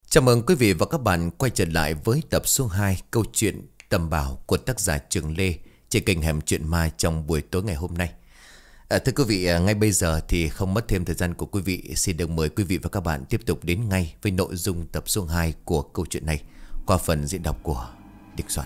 Chào mừng quý vị và các bạn quay trở lại với tập số 2 câu chuyện Tầm Bảo của tác giả Trường Lê trên kênh Hẻm Chuyện Ma trong buổi tối ngày hôm nay. Thưa quý vị, ngay bây giờ thì không mất thêm thời gian của quý vị, xin được mời quý vị và các bạn tiếp tục đến ngay với nội dung tập số 2 của câu chuyện này qua phần diễn đọc của Địch Soạn.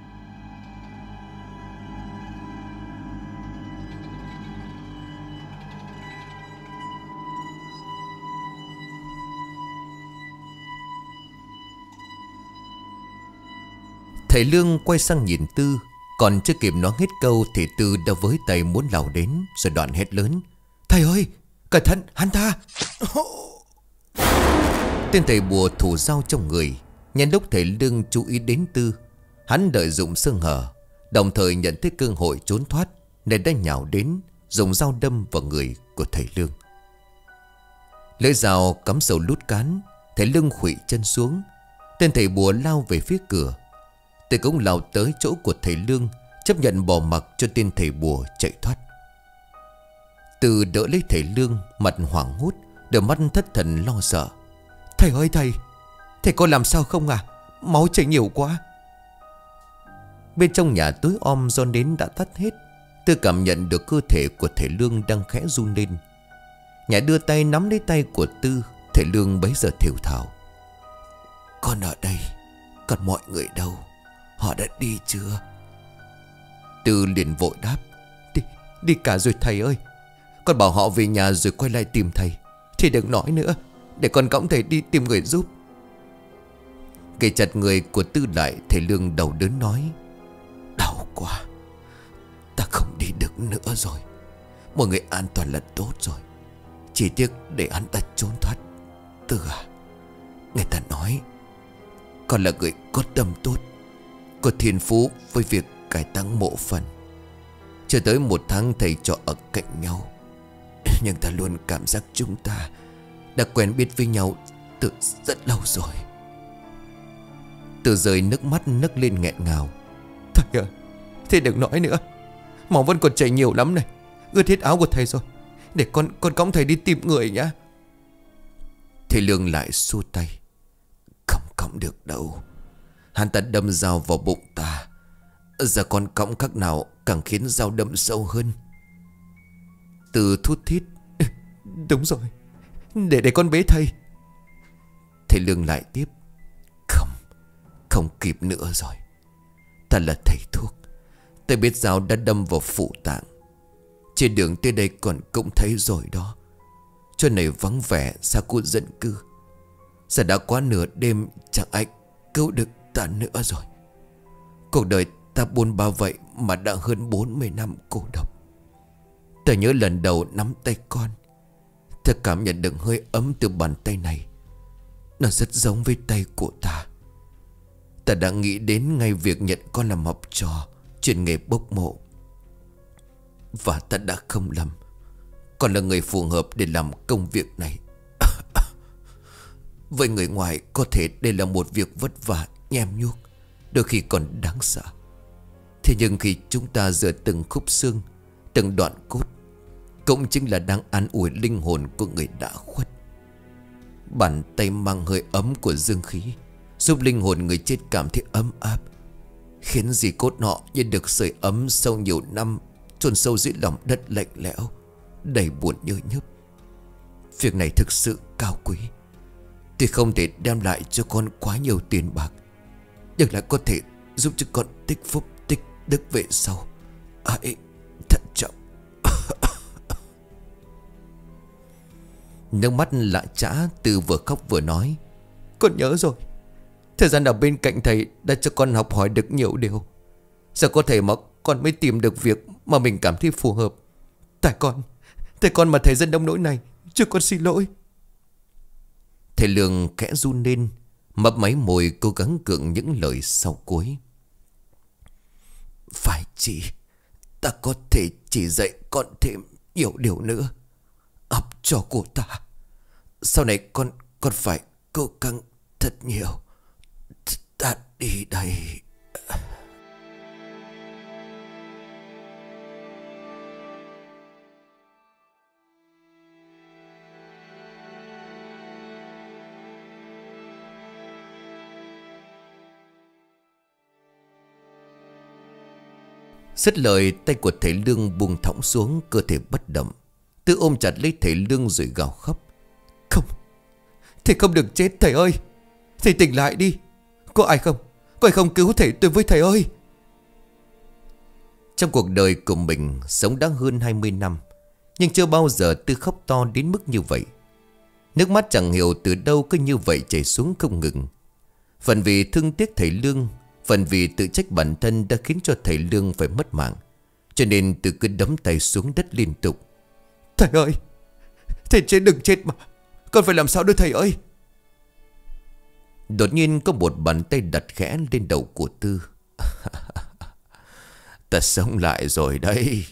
Thầy Lương quay sang nhìn Tư. Còn chưa kịp nói hết câu thì Tư đã với tay muốn lao đến, rồi đoạn hét lớn: "Thầy ơi, cẩn thận, hắn ta!" Tên thầy bùa thủ dao trong người. Nhân lúc thầy Lương chú ý đến Tư, hắn lợi dụng sơ hở, đồng thời nhận thấy cơ hội trốn thoát nên đã nhào đến, dùng dao đâm vào người của thầy Lương. Lưỡi dao cắm sâu lút cán, thầy Lương khuỵu chân xuống. Tên thầy bùa lao về phía cửa. Tôi cũng lao tới chỗ của thầy Lương, chấp nhận bỏ mặc cho tên thầy bùa chạy thoát. Từ đỡ lấy thầy Lương, mặt hoảng hốt, đôi mắt thất thần lo sợ. "Thầy ơi thầy, thầy có làm sao không à? Máu chảy nhiều quá." Bên trong nhà tối om do nến đã tắt hết. Tôi cảm nhận được cơ thể của thầy Lương đang khẽ run lên. Nhã đưa tay nắm lấy tay của Tư. Thầy Lương bấy giờ thều thào: "Con ở đây, còn mọi người đâu? Họ đã đi chưa?" Tư liền vội đáp: Đi cả rồi thầy ơi. Con bảo họ về nhà rồi quay lại tìm thầy. Thì đừng nói nữa, để con cõng thầy đi tìm người giúp." Kể chặt người của Tư lại, thầy Lương đầu đớn nói: "Đau quá, ta không đi được nữa rồi. Mọi người an toàn là tốt rồi, chỉ tiếc để hắn ta trốn thoát. Tư à, người ta nói con là người có tâm tốt, có thiên phú với việc cải táng mộ phần. Chưa tới 1 tháng thầy trò ở cạnh nhau, nhưng ta luôn cảm giác chúng ta đã quen biết với nhau từ rất lâu rồi." Từ rơi nước mắt nấc lên nghẹn ngào: "Thầy ơi, thầy đừng nói nữa. Máu vẫn còn chảy nhiều lắm này, ướt hết áo của thầy rồi. Để con cõng thầy đi tìm người nhá." Thầy Lương lại xua tay: "Không cõng được đâu. Hắn ta đâm dao vào bụng ta. Giờ con cõng các nào càng khiến dao đâm sâu hơn." Từ thút thít: "Đúng rồi, để con bế thầy." Thầy Lương lại tiếp: "Không, không kịp nữa rồi. Ta là thầy thuốc, ta biết dao đã đâm vào phụ tạng. Trên đường tới đây còn cũng thấy rồi đó. Chỗ này vắng vẻ, xa khu dân cư. Giờ đã quá nửa đêm, chẳng ai cứu được ta nữa rồi. Cuộc đời ta buôn ba vậy mà đã hơn 40 năm cô độc. Ta nhớ lần đầu nắm tay con, ta cảm nhận được hơi ấm từ bàn tay này. Nó rất giống với tay của ta. Ta đã nghĩ đến ngay việc nhận con làm học trò chuyên nghề bốc mộ. Và ta đã không lầm, con là người phù hợp để làm công việc này. Với người ngoài có thể đây là một việc vất vả, nhem nhuốc, đôi khi còn đáng sợ. Thế nhưng khi chúng ta rửa từng khúc xương, từng đoạn cốt, cũng chính là đang an ủi linh hồn của người đã khuất. Bàn tay mang hơi ấm của dương khí, giúp linh hồn người chết cảm thấy ấm áp, khiến di cốt họ như được sưởi ấm sau nhiều năm chôn sâu dưới lòng đất lạnh lẽo, đầy buồn nhơ nhớp. Việc này thực sự cao quý. Tuy không thể đem lại cho con quá nhiều tiền bạc, nhưng lại có thể giúp cho con tích phúc tích đức về sau. Hãy thận trọng." Nước mắt lạ chã, Tư vừa khóc vừa nói: "Con nhớ rồi. Thời gian ở bên cạnh thầy đã cho con học hỏi được nhiều điều. Giờ có thể mà con mới tìm được việc mà mình cảm thấy phù hợp. Tại con mà thầy dân đông nỗi này, cho con xin lỗi." Thầy Lương khẽ run lên, mấp máy môi cố gắng gượng những lời sau cuối: "Phải chị, ta có thể chỉ dạy con thêm nhiều điều nữa. Học trò của ta, sau này con phải cố gắng thật nhiều. Ta đi đây." Dứt lời, tay của thầy Lương buông thõng xuống, cơ thể bất động. Tư ôm chặt lấy thầy Lương rồi gào khóc. Không, thầy không được chết thầy ơi. Thầy tỉnh lại đi. Có ai không? Có ai không cứu thầy tôi với thầy ơi? Trong cuộc đời của mình sống đã hơn 20 năm, nhưng chưa bao giờ Tư khóc to đến mức như vậy. Nước mắt chẳng hiểu từ đâu cứ như vậy chảy xuống không ngừng. Phần vì thương tiếc thầy Lương, phần vì tự trách bản thân đã khiến cho thầy Lương phải mất mạng, cho nên Tư cứ đấm tay xuống đất liên tục. Thầy ơi, thầy chết đừng chết mà. Con phải làm sao đây thầy ơi? Đột nhiên có một bàn tay đặt khẽ lên đầu của Tư. Ta sống lại rồi đây.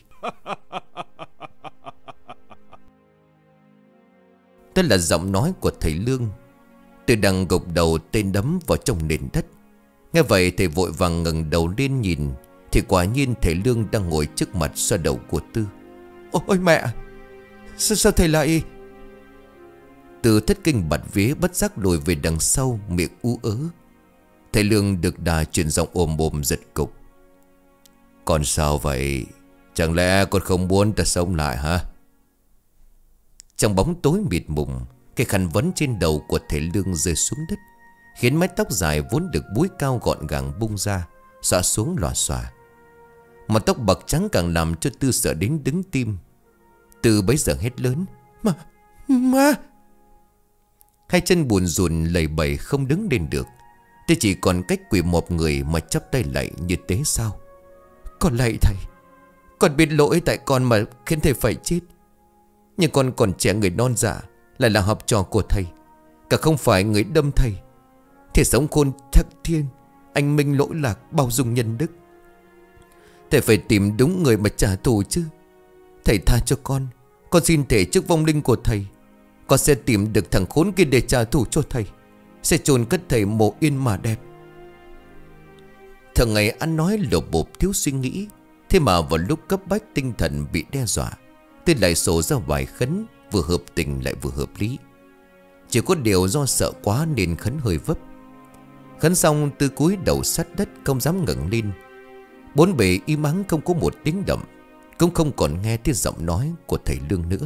Đó là giọng nói của thầy Lương. Tư đang gục đầu tên đấm vào trong nền đất. Nghe vậy thầy vội vàng ngẩng đầu lên nhìn, thì quả nhiên thầy Lương đang ngồi trước mặt xoa đầu của Tư. Ôi mẹ, sao thầy lại... Tư thất kinh bạt vía bất giác lùi về đằng sau, miệng ú ớ. Thầy Lương được đà chuyển giọng ồm ồm giật cục. Con sao vậy? Chẳng lẽ con không muốn ta sống lại hả? Trong bóng tối mịt mùng, cái khăn vấn trên đầu của thầy Lương rơi xuống đất, khiến mái tóc dài vốn được búi cao gọn gàng bung ra, xõa xuống lòa xòa. Mà tóc bạc trắng càng làm cho Tư sợ đến đứng tim. Tư bấy giờ hét lớn. Ma! Hai chân buồn rùn lầy bầy không đứng lên được. Tôi chỉ còn cách quỳ một người mà chắp tay lạy như thế sao? Con lạy thầy, con biết lỗi tại con mà khiến thầy phải chết. Nhưng con còn trẻ người non dạ, lại là học trò của thầy, cả không phải người đâm thầy. Thầy sống khôn thắc thiên, anh minh lỗi lạc, bao dung nhân đức. Thầy phải tìm đúng người mà trả thù chứ. Thầy tha cho con xin thề trước vong linh của thầy, con sẽ tìm được thằng khốn kia để trả thù cho thầy, sẽ chôn cất thầy mộ yên mà đẹp. Thường ngày ăn nói lột bột thiếu suy nghĩ, thế mà vào lúc cấp bách tinh thần bị đe dọa, Tư lại sổ ra vài khấn, vừa hợp tình lại vừa hợp lý. Chỉ có điều do sợ quá nên khấn hơi vấp. Khấn xong Tư cúi đầu sát đất, không dám ngẩng lên. Bốn bề im ắng, không có một tiếng động, cũng không còn nghe tiếng giọng nói của thầy Lương nữa.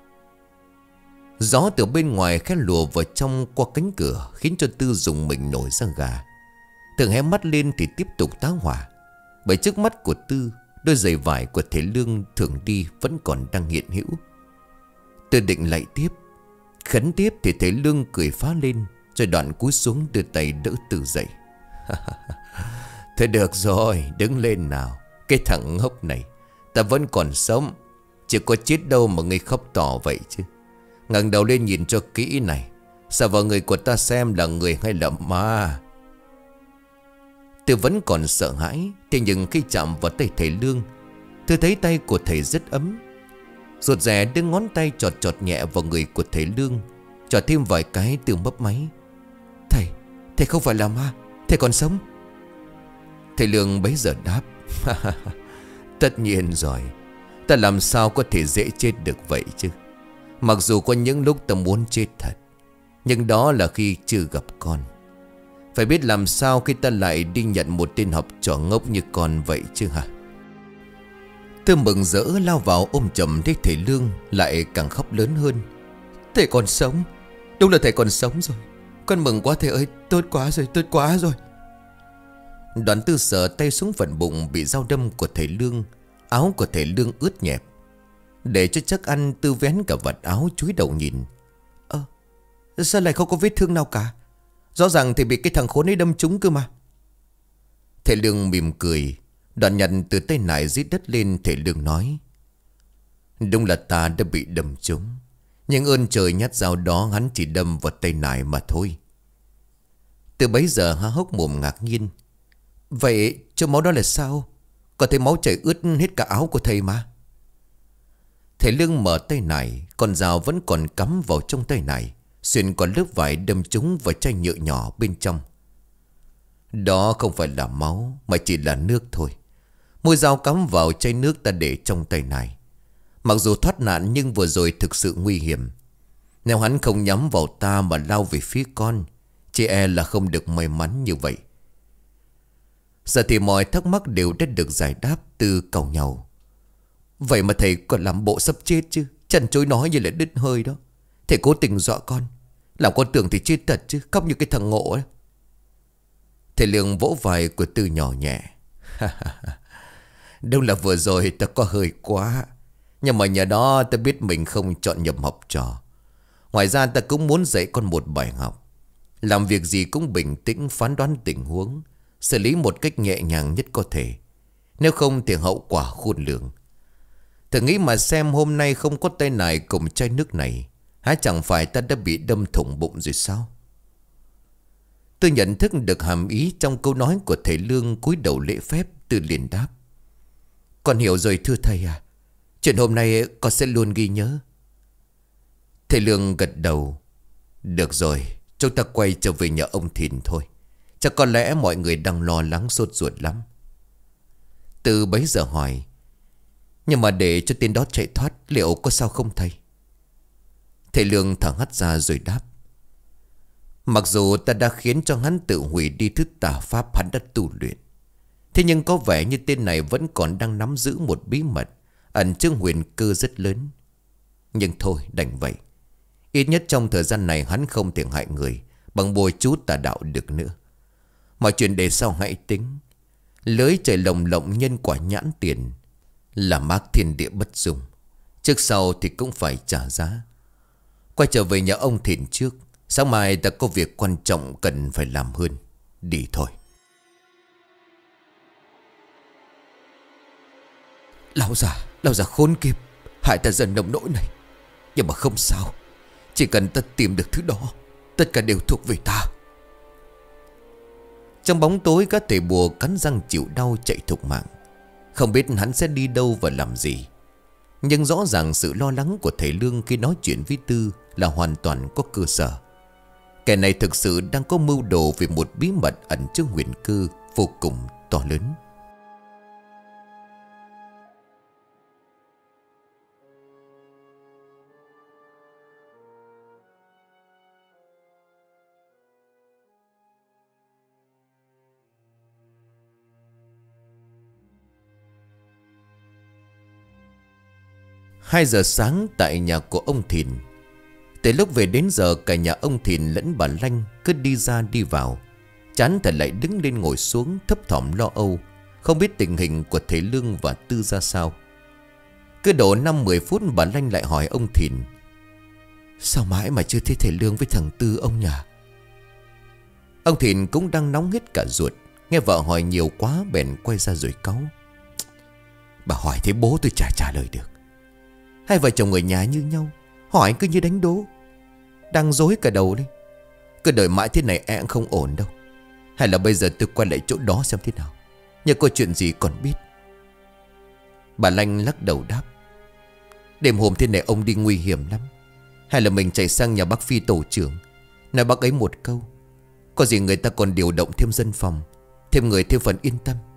Gió từ bên ngoài khẽ lùa vào trong qua cánh cửa, khiến cho Tư dùng mình nổi da gà. Thường hé mắt lên thì tiếp tục tá hỏa, bởi trước mắt của Tư, đôi giày vải của thầy Lương thường đi vẫn còn đang hiện hữu. Tư định lại tiếp, khấn tiếp thì thầy Lương cười phá lên, rồi đoạn cúi xuống đưa tay đỡ Tư dậy. Thôi được rồi, đứng lên nào. Cái thằng ngốc này, ta vẫn còn sống, chỉ có chết đâu mà ngươi khóc to vậy chứ. Ngẩng đầu lên nhìn cho kỹ này, sao vào người của ta xem là người hay là ma? Tư vẫn còn sợ hãi, thế nhưng khi chạm vào tay thầy Lương, Tư thấy tay của thầy rất ấm. Rụt rè đưa ngón tay chọt chọt nhẹ vào người của thầy Lương, chọt thêm vài cái. Tư mấp máy. Thầy không phải là ma, thầy còn sống. Thầy Lương bấy giờ đáp. Tất nhiên rồi, ta làm sao có thể dễ chết được vậy chứ. Mặc dù có những lúc ta muốn chết thật, nhưng đó là khi chưa gặp con. Phải biết làm sao khi ta lại đi nhận một tên học trò ngốc như con vậy chứ hả? Tư mừng rỡ lao vào ôm chầm thấy thầy Lương, lại càng khóc lớn hơn. Thầy còn sống, đúng là thầy còn sống rồi. Con mừng quá thầy ơi, tốt quá rồi, tốt quá rồi. Đoàn Tư sờ tay xuống phần bụng bị dao đâm của thầy Lương. Áo của thầy Lương ướt nhẹp. Để cho chắc ăn, Tư vén cả vạt áo chúi đầu nhìn. Sao lại không có vết thương nào cả? Rõ ràng thầy bị cái thằng khốn ấy đâm trúng cơ mà. Thầy Lương mỉm cười, đoạn nhặt từ tay nải dưới đất lên. Thầy Lương nói. Đúng là ta đã bị đâm trúng, nhưng ơn trời nhát dao đó hắn chỉ đâm vào tay nải mà thôi. Từ bấy giờ há hốc mồm ngạc nhiên. Vậy chỗ máu đó là sao? Có thấy máu chảy ướt hết cả áo của thầy mà. Thầy Lương mở tay nải, con dao vẫn còn cắm vào trong tay nải, xuyên qua lớp vải đâm trúng vào chai nhựa nhỏ bên trong. Đó không phải là máu, mà chỉ là nước thôi. Mũi dao cắm vào chai nước ta để trong tay nải. Mặc dù thoát nạn nhưng vừa rồi thực sự nguy hiểm. Nếu hắn không nhắm vào ta mà lao về phía con, chỉ e là không được may mắn như vậy. Giờ thì mọi thắc mắc đều đã được giải đáp từ cậu nhau. Vậy mà thầy còn làm bộ sắp chết chứ. Chần chối nói như là đứt hơi đó. Thầy cố tình dọa con. Làm con tưởng thì chết thật chứ. Khóc như cái thằng ngộ ấy. Thầy Lương vỗ vai của Tư nhỏ nhẹ. Đâu là vừa rồi ta có hơi quá. Nhưng mà nhờ đó ta biết mình không chọn nhầm học trò. Ngoài ra ta cũng muốn dạy con một bài học. Làm việc gì cũng bình tĩnh phán đoán tình huống, xử lý một cách nhẹ nhàng nhất có thể. Nếu không thì hậu quả khôn lường. Thử nghĩ mà xem, hôm nay không có tay này cùng chai nước này, há chẳng phải ta đã bị đâm thủng bụng rồi sao? Tôi nhận thức được hàm ý trong câu nói của thầy Lương, cúi đầu lễ phép. Tôi liền đáp. Con hiểu rồi thưa thầy à. Chuyện hôm nay con sẽ luôn ghi nhớ. Thầy Lương gật đầu. Được rồi, chúng ta quay trở về nhà ông Thìn thôi. Chắc có lẽ mọi người đang lo lắng sốt ruột lắm. Từ bấy giờ hỏi. Nhưng mà để cho tên đó chạy thoát, liệu có sao không thầy? Thầy Lương thở hắt ra rồi đáp. Mặc dù ta đã khiến cho hắn tự hủy đi thứ tà pháp hắn đã tu luyện, thế nhưng có vẻ như tên này vẫn còn đang nắm giữ một bí mật ẩn chứa huyền cơ rất lớn. Nhưng thôi đành vậy. Ít nhất trong thời gian này hắn không thể hại người bằng bùa chú tà đạo được nữa. Mọi chuyện để sau hãy tính. Lưới trời lồng lộng nhân quả nhãn tiền, là mác thiên địa bất dung. Trước sau thì cũng phải trả giá. Quay trở về nhà ông Thìn trước. Sáng mai ta có việc quan trọng cần phải làm hơn. Đi thôi. Lão già khốn kiếp, hại ta dần nông nỗi này. Nhưng mà không sao. Chỉ cần ta tìm được thứ đó, tất cả đều thuộc về ta. Trong bóng tối, các thầy bùa cắn răng chịu đau chạy thục mạng. Không biết hắn sẽ đi đâu và làm gì. Nhưng rõ ràng sự lo lắng của thầy Lương khi nói chuyện với Tư là hoàn toàn có cơ sở. Kẻ này thực sự đang có mưu đồ về một bí mật ẩn chứa huyền cơ vô cùng to lớn. Hai giờ sáng tại nhà của ông Thìn. Từ lúc về đến giờ, cả nhà ông Thìn lẫn bà Lanh cứ đi ra đi vào. Chán thì lại đứng lên ngồi xuống, thấp thỏm lo âu, không biết tình hình của thầy Lương và Tư ra sao. Cứ độ 5-10 phút bà Lanh lại hỏi ông Thìn. Sao mãi mà chưa thấy thầy Lương với thằng Tư ông nhỉ? Ông Thìn cũng đang nóng hết cả ruột. Nghe vợ hỏi nhiều quá bèn quay ra rồi cáu. Bà hỏi thế bố tôi chả trả lời được. Hai vợ chồng ở nhà như nhau, hỏi cứ như đánh đố. Đang dối cả đầu đấy. Cứ đợi mãi thế này em không ổn đâu. Hay là bây giờ tôi quay lại chỗ đó xem thế nào, nhờ có chuyện gì còn biết. Bà Lanh lắc đầu đáp. Đêm hôm thế này ông đi nguy hiểm lắm. Hay là mình chạy sang nhà bác Phi tổ trưởng, nói bác ấy một câu. Có gì người ta còn điều động thêm dân phòng, thêm người thêm phần yên tâm.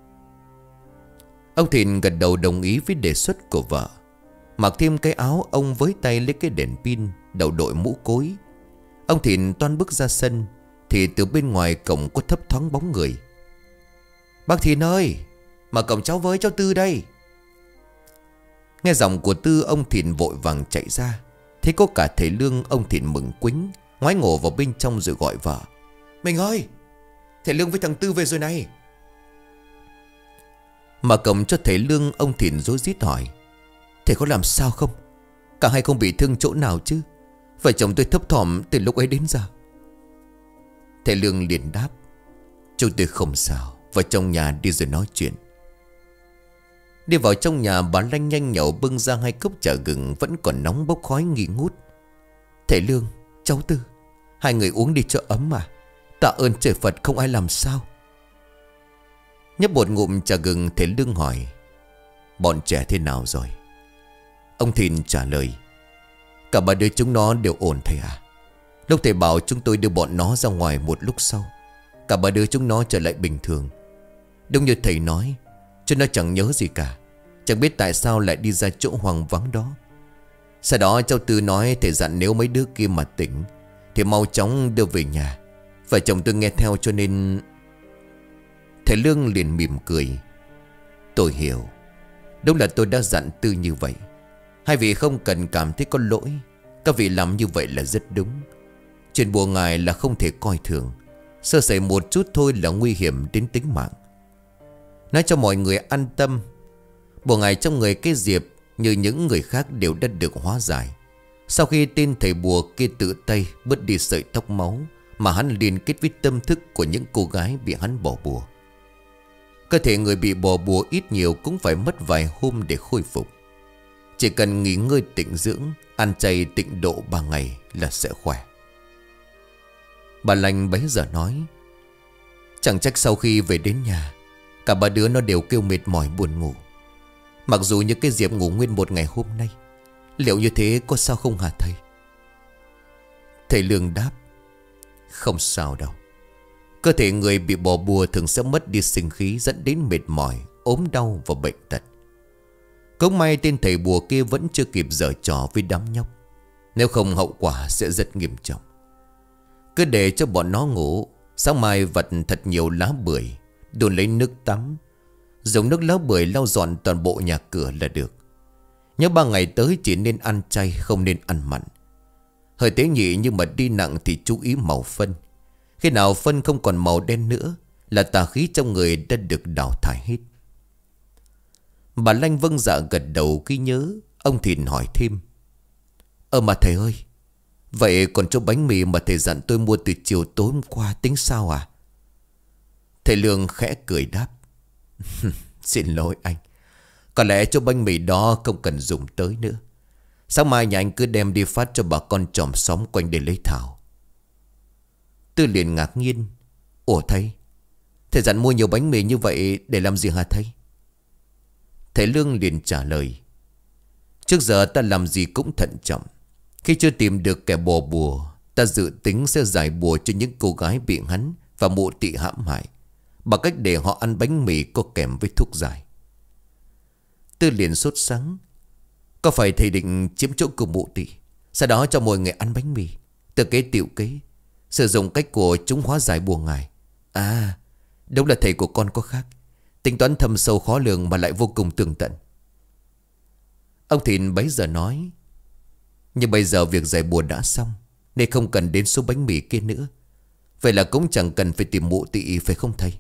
Ông Thìn gật đầu đồng ý với đề xuất của vợ. Mặc thêm cái áo, ông với tay lấy cái đèn pin, đầu đội mũ cối. Ông Thìn toan bước ra sân thì từ bên ngoài cổng có thấp thoáng bóng người. Bác Thìn ơi, mở cổng cháu với, cháu Tư đây. Nghe giọng của Tư, ông Thìn vội vàng chạy ra. Thấy có cả thầy Lương, ông Thìn mừng quính, ngoái ngổ vào bên trong rồi gọi vợ. Mình ơi, thầy Lương với thằng Tư về rồi này. Mở cổng cho thầy Lương, ông Thìn rối rít hỏi. Thầy có làm sao không? Cả hai không bị thương chỗ nào chứ? Vợ chồng tôi thấp thỏm từ lúc ấy đến giờ. Thầy Lương liền đáp. Chúng tôi không sao, vào trong nhà đi rồi nói chuyện. Đi vào trong nhà, bà Lanh nhanh nhậu bưng ra 2 cốc trà gừng vẫn còn nóng bốc khói nghi ngút. Thầy Lương, cháu Tư, hai người uống đi cho ấm mà. Tạ ơn trời Phật không ai làm sao. Nhấp một ngụm trà gừng, thầy Lương hỏi. Bọn trẻ thế nào rồi? Ông Thìn trả lời. Cả ba đứa chúng nó đều ổn thầy à. Lúc thầy bảo chúng tôi đưa bọn nó ra ngoài, một lúc sau cả ba đứa chúng nó trở lại bình thường. Đúng như thầy nói, chúng nó chẳng nhớ gì cả, chẳng biết tại sao lại đi ra chỗ hoang vắng đó. Sau đó cháu Tư nói thầy dặn nếu mấy đứa kia mà tỉnh thì mau chóng đưa về nhà. Vợ chồng tôi nghe theo cho nên... Thầy Lương liền mỉm cười. Tôi hiểu. Đúng là tôi đã dặn Tư như vậy. Hai vị không cần cảm thấy có lỗi. Các vị làm như vậy là rất đúng. Chuyện bùa ngài là không thể coi thường. Sơ sẩy một chút thôi là nguy hiểm đến tính mạng. Nói cho mọi người an tâm, bùa ngài trong người cái Diệp như những người khác đều đã được hóa giải. Sau khi tên thầy bùa kia tự tay bứt đi sợi tóc máu mà hắn liên kết với tâm thức của những cô gái bị hắn bỏ bùa. Cơ thể người bị bỏ bùa ít nhiều cũng phải mất vài hôm để khôi phục. Chỉ cần nghỉ ngơi tĩnh dưỡng, ăn chay tịnh độ 3 ngày là sẽ khỏe. Bà Lành bấy giờ nói. Chẳng trách sau khi về đến nhà, cả ba đứa nó đều kêu mệt mỏi buồn ngủ. Mặc dù như cái Diệp ngủ nguyên một ngày hôm nay. Liệu như thế có sao không hả thầy? Thầy Lương đáp. Không sao đâu. Cơ thể người bị bỏ bùa thường sẽ mất đi sinh khí, dẫn đến mệt mỏi, ốm đau và bệnh tật. Cũng may tên thầy bùa kia vẫn chưa kịp giở trò với đám nhóc. Nếu không hậu quả sẽ rất nghiêm trọng. Cứ để cho bọn nó ngủ. Sáng mai vặt thật nhiều lá bưởi, đun lấy nước tắm, dùng nước lá bưởi lau dọn toàn bộ nhà cửa là được. Nhớ 3 ngày tới chỉ nên ăn chay, không nên ăn mặn. Hơi tế nhị nhưng mà đi nặng thì chú ý màu phân. Khi nào phân không còn màu đen nữa là tà khí trong người đã được đào thải hết. Bà Lanh vâng dạ gật đầu khi nhớ. Ông Thìn hỏi thêm. Mà thầy ơi, vậy còn chỗ bánh mì mà thầy dặn tôi mua từ chiều tối hôm qua tính sao à? Thầy Lương khẽ cười đáp. Xin lỗi anh. Có lẽ chỗ bánh mì đó không cần dùng tới nữa. Sáng mai nhà anh cứ đem đi phát cho bà con chòm xóm quanh để lấy thảo. Tư liền ngạc nhiên. Ủa thầy dặn mua nhiều bánh mì như vậy để làm gì hả thầy? Thầy Lương liền trả lời. Trước giờ ta làm gì cũng thận trọng. Khi chưa tìm được kẻ bỏ bùa, ta dự tính sẽ giải bùa cho những cô gái bị hắn và mụ tị hãm hại bằng cách để họ ăn bánh mì có kèm với thuốc giải. Tư liền sốt sắng. Có phải thầy định chiếm chỗ của mụ tị, sau đó cho mọi người ăn bánh mì, tự kế tiểu kế, sử dụng cách của chúng hóa giải bùa ngài? À, đúng là thầy của con có khác. Tính toán thâm sâu khó lường mà lại vô cùng tường tận. Ông Thìn bấy giờ nói. Nhưng bây giờ việc giải bùa đã xong, nên không cần đến số bánh mì kia nữa. Vậy là cũng chẳng cần phải tìm mụ tị phải không thầy?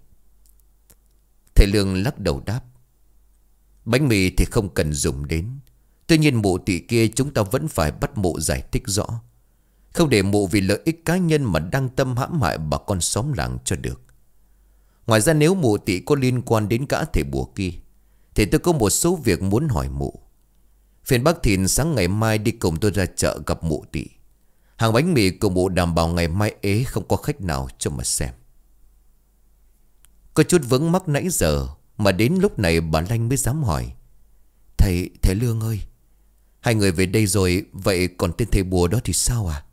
Thầy Lương lắc đầu đáp. Bánh mì thì không cần dùng đến. Tuy nhiên mụ tị kia chúng ta vẫn phải bắt mụ giải thích rõ. Không để mụ vì lợi ích cá nhân mà đăng tâm hãm hại bà con xóm làng cho được. Ngoài ra nếu mụ tị có liên quan đến cả thầy bùa kia, thì tôi có một số việc muốn hỏi mụ. Phiền bác Thìn sáng ngày mai đi cùng tôi ra chợ gặp mụ tị. Hàng bánh mì của mụ đảm bảo ngày mai ế không có khách nào cho mà xem. Có chút vướng mắc nãy giờ mà đến lúc này bà Lanh mới dám hỏi. Thầy Lương ơi, hai người về đây rồi, vậy còn tên thầy bùa đó thì sao à?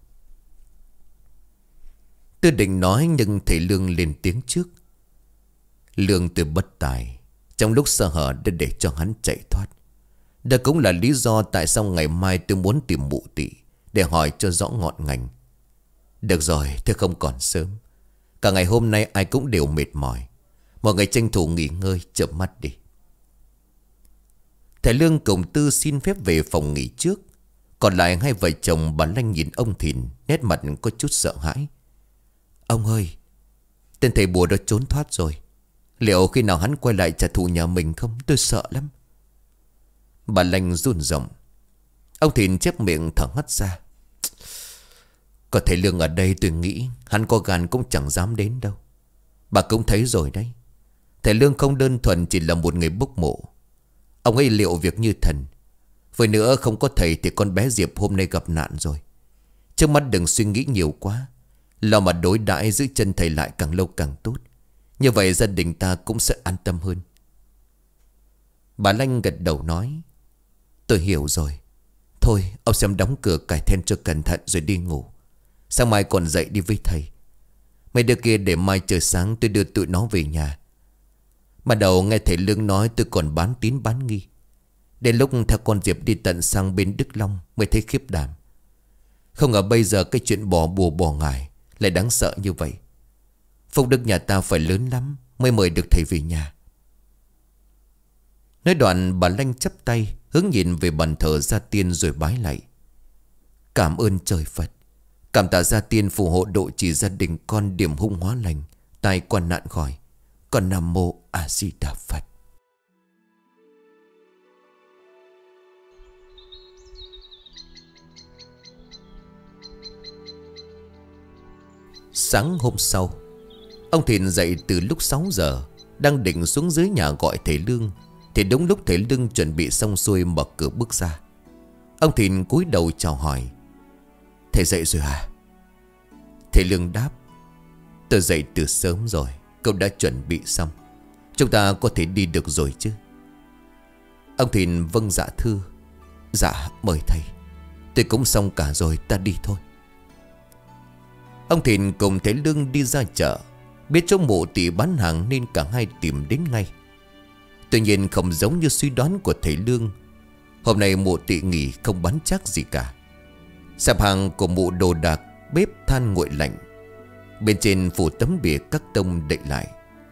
Tôi định nói nhưng thầy Lương lên tiếng trước. Lương tôi bất tài, trong lúc sơ hở đã để cho hắn chạy thoát. Đó cũng là lý do tại sao ngày mai tôi muốn tìm mụ tị để hỏi cho rõ ngọn ngành. Được rồi, thế không còn sớm. Cả ngày hôm nay ai cũng đều mệt mỏi. Mọi người tranh thủ nghỉ ngơi, chợp mắt đi. Thầy Lương cùng Tư xin phép về phòng nghỉ trước. Còn lại hai vợ chồng bà Lanh nhìn ông Thìn, nét mặt có chút sợ hãi. Ông ơi, tên thầy bùa đã trốn thoát rồi. Liệu khi nào hắn quay lại trả thù nhà mình không? Tôi sợ lắm. Bà Lanh run rộng. Ông Thìn chép miệng thở hắt ra. Có thầy Lương ở đây tôi nghĩ hắn có gan cũng chẳng dám đến đâu. Bà cũng thấy rồi đấy. Thầy Lương không đơn thuần chỉ là một người bốc mộ. Ông ấy liệu việc như thần. Với nữa không có thầy thì con bé Diệp hôm nay gặp nạn rồi. Trước mắt đừng suy nghĩ nhiều quá. Lo mà đối đãi giữ chân thầy lại càng lâu càng tốt. Như vậy gia đình ta cũng sẽ an tâm hơn. Bà Lanh gật đầu nói. Tôi hiểu rồi. Thôi ông xem đóng cửa cài then cho cẩn thận rồi đi ngủ. Sáng mai còn dậy đi với thầy. Mấy đứa kia để mai trời sáng tôi đưa tụi nó về nhà. Ban đầu nghe thầy Lương nói tôi còn bán tín bán nghi. Đến lúc theo con Diệp đi tận sang bên Đức Long mới thấy khiếp đảm. Không ngờ bây giờ cái chuyện bỏ bùa bỏ ngải lại đáng sợ như vậy. Phúc đức nhà ta phải lớn lắm mới mời được thầy về nhà. Nói đoạn bà Lanh chắp tay hướng nhìn về bàn thờ gia tiên rồi bái lạy. Cảm ơn trời Phật, cảm tạ gia tiên phù hộ độ trì gia đình con điểm hung hóa lành, tai qua nạn khỏi. Con Nam Mô A Di Đà Phật. Sáng hôm sau, ông Thìn dậy từ lúc 6 giờ, đang định xuống dưới nhà gọi thầy Lương, thì đúng lúc thầy Lương chuẩn bị xong xuôi mở cửa bước ra. Ông Thìn cúi đầu chào hỏi. Thầy dậy rồi à? Thầy Lương đáp. Tôi dậy từ sớm rồi, cậu đã chuẩn bị xong, chúng ta có thể đi được rồi chứ? Ông Thìn vâng dạ thưa. Dạ mời thầy, tôi cũng xong cả rồi, ta đi thôi. Ông Thìn cùng thầy Lương đi ra chợ. Biết chỗ mộ tỷ bán hàng nên cả hai tìm đến ngay. Tuy nhiên không giống như suy đoán của thầy Lương, hôm nay mộ tỷ nghỉ không bán chắc gì cả. Sạp hàng của mộ đồ đạc, bếp than nguội lạnh, bên trên phủ tấm bìa các tông đậy lại.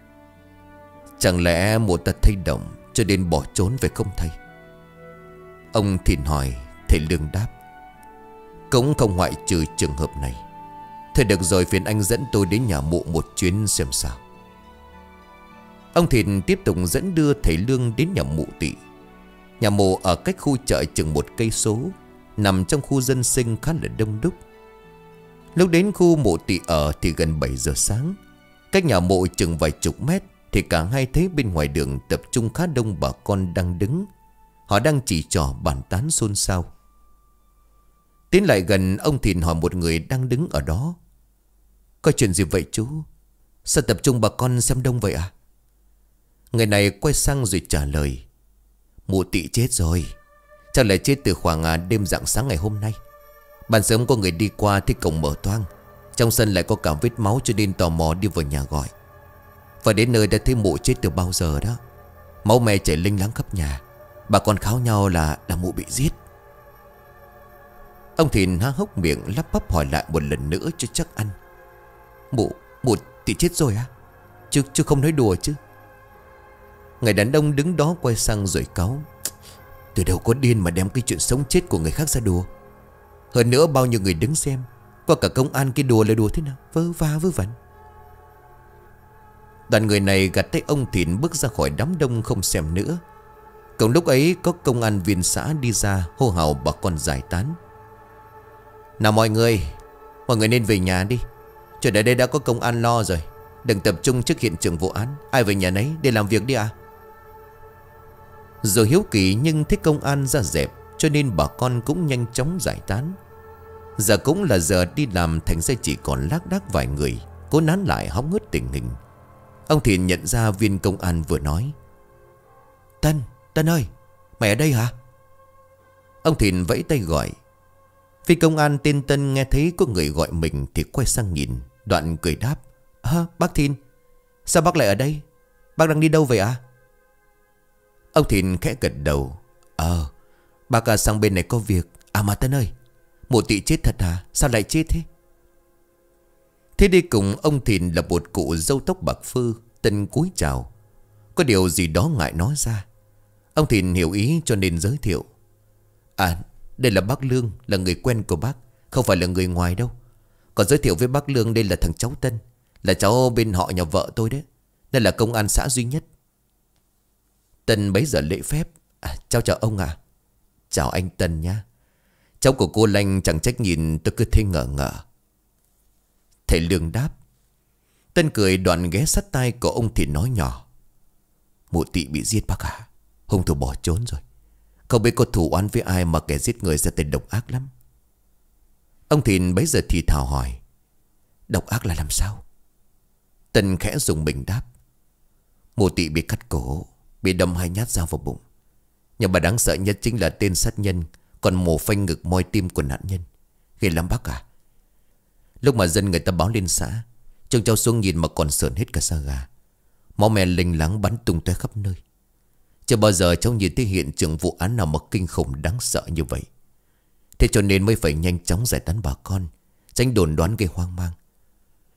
Chẳng lẽ mộ ta thay động cho nên bỏ trốn về không thầy? Ông Thìn hỏi. Thầy Lương đáp. Cũng không ngoại trừ trường hợp này. Thôi được rồi, phiền anh dẫn tôi đến nhà mộ một chuyến xem sao. Ông Thìn tiếp tục dẫn đưa thầy Lương đến nhà mộ tị. Nhà mộ ở cách khu chợ chừng 1 cây số, nằm trong khu dân sinh khá là đông đúc. Lúc đến khu mộ tị ở thì gần 7 giờ sáng. Cách nhà mộ chừng vài chục mét thì cả hai thấy bên ngoài đường tập trung khá đông bà con đang đứng. Họ đang chỉ trò bàn tán xôn xao. Tiến lại gần, ông Thìn hỏi một người đang đứng ở đó. Có chuyện gì vậy chú? Sao tập trung bà con xem đông vậy à? Người này quay sang rồi trả lời. Mụ tị chết rồi. Chắc là chết từ khoảng đêm rạng sáng ngày hôm nay. Ban sớm có người đi qua thấy cổng mở toang, trong sân lại có cả vết máu, cho nên tò mò đi vào nhà gọi. Và đến nơi đã thấy mụ chết từ bao giờ đó. Máu me chảy linh láng khắp nhà. Bà con kháo nhau là mụ bị giết. Ông Thìn há hốc miệng lắp bắp hỏi lại một lần nữa cho chắc ăn. Mụ tị chết rồi á? Chứ không nói đùa chứ? Người đàn ông đứng đó quay sang rồi cáu. Tôi đâu có điên mà đem cái chuyện sống chết của người khác ra đùa. Hơn nữa bao nhiêu người đứng xem, có cả công an, cái đùa là đùa thế nào? Vớ va vớ vẩn. Đoàn người này gạt tay ông Thìn bước ra khỏi đám đông không xem nữa. Cùng lúc ấy có công an viên xã đi ra hô hào bà con giải tán. Nào mọi người nên về nhà đi. Chuyện ở đây đã có công an lo rồi. Đừng tập trung trước hiện trường vụ án. Ai về nhà nấy để làm việc đi à? Dù hiếu kỳ nhưng thấy công an ra dẹp, cho nên bà con cũng nhanh chóng giải tán. Giờ cũng là giờ đi làm, thành ra chỉ còn lác đác vài người cố nán lại hóng hớt tình hình. Ông Thìn nhận ra viên công an vừa nói. Tân ơi, mày ở đây hả? Ông Thìn vẫy tay gọi. Phi công an tên Tân nghe thấy có người gọi mình thì quay sang nhìn, đoạn cười đáp. Bác Thìn, sao bác lại ở đây? Bác đang đi đâu vậy à? Ông Thìn khẽ gật đầu. Bác sang bên này có việc. Mà Tân ơi, mụ tị chết thật hả? Sao lại chết thế? Thế đi cùng ông Thìn là một cụ râu tóc bạc phơ. Tân cúi chào. Có điều gì đó ngại nói ra. Ông Thìn hiểu ý cho nên giới thiệu. Đây là bác Lương, là người quen của bác, không phải là người ngoài đâu. Còn giới thiệu với bác Lương, đây là thằng cháu Tân, là cháu bên họ nhà vợ tôi đấy. Đây là công an xã duy nhất. Tân bấy giờ lễ phép. Cháu chào ông ạ. Chào anh Tân nhá. Cháu của cô Lanh chẳng trách nhìn tôi cứ thấy ngờ ngợ. Thầy Lương đáp. Tân cười đoạn ghé sát tai của ông thì nói nhỏ. Mụ tị bị giết bác à? Hung thủ bỏ trốn rồi. Không biết có thủ oán với ai mà kẻ giết người ra tay độc ác lắm. Ông Thìn bấy giờ thì thào hỏi. Độc ác là làm sao? Tân khẽ dùng mình đáp. Mụ tị bị cắt cổ, bị đâm 2 nhát dao vào bụng. Nhưng mà đáng sợ nhất chính là tên sát nhân còn mổ phanh ngực moi tim của nạn nhân. Ghê lắm bác à. Lúc mà dân người ta báo lên xã, trông cháu xuống nhìn mà còn sởn hết cả da gà. Máu me linh láng bắn tung tóe khắp nơi. Chưa bao giờ cháu nhìn thấy hiện trường vụ án nào mà kinh khủng đáng sợ như vậy. Thế cho nên mới phải nhanh chóng giải tán bà con, tránh đồn đoán gây hoang mang.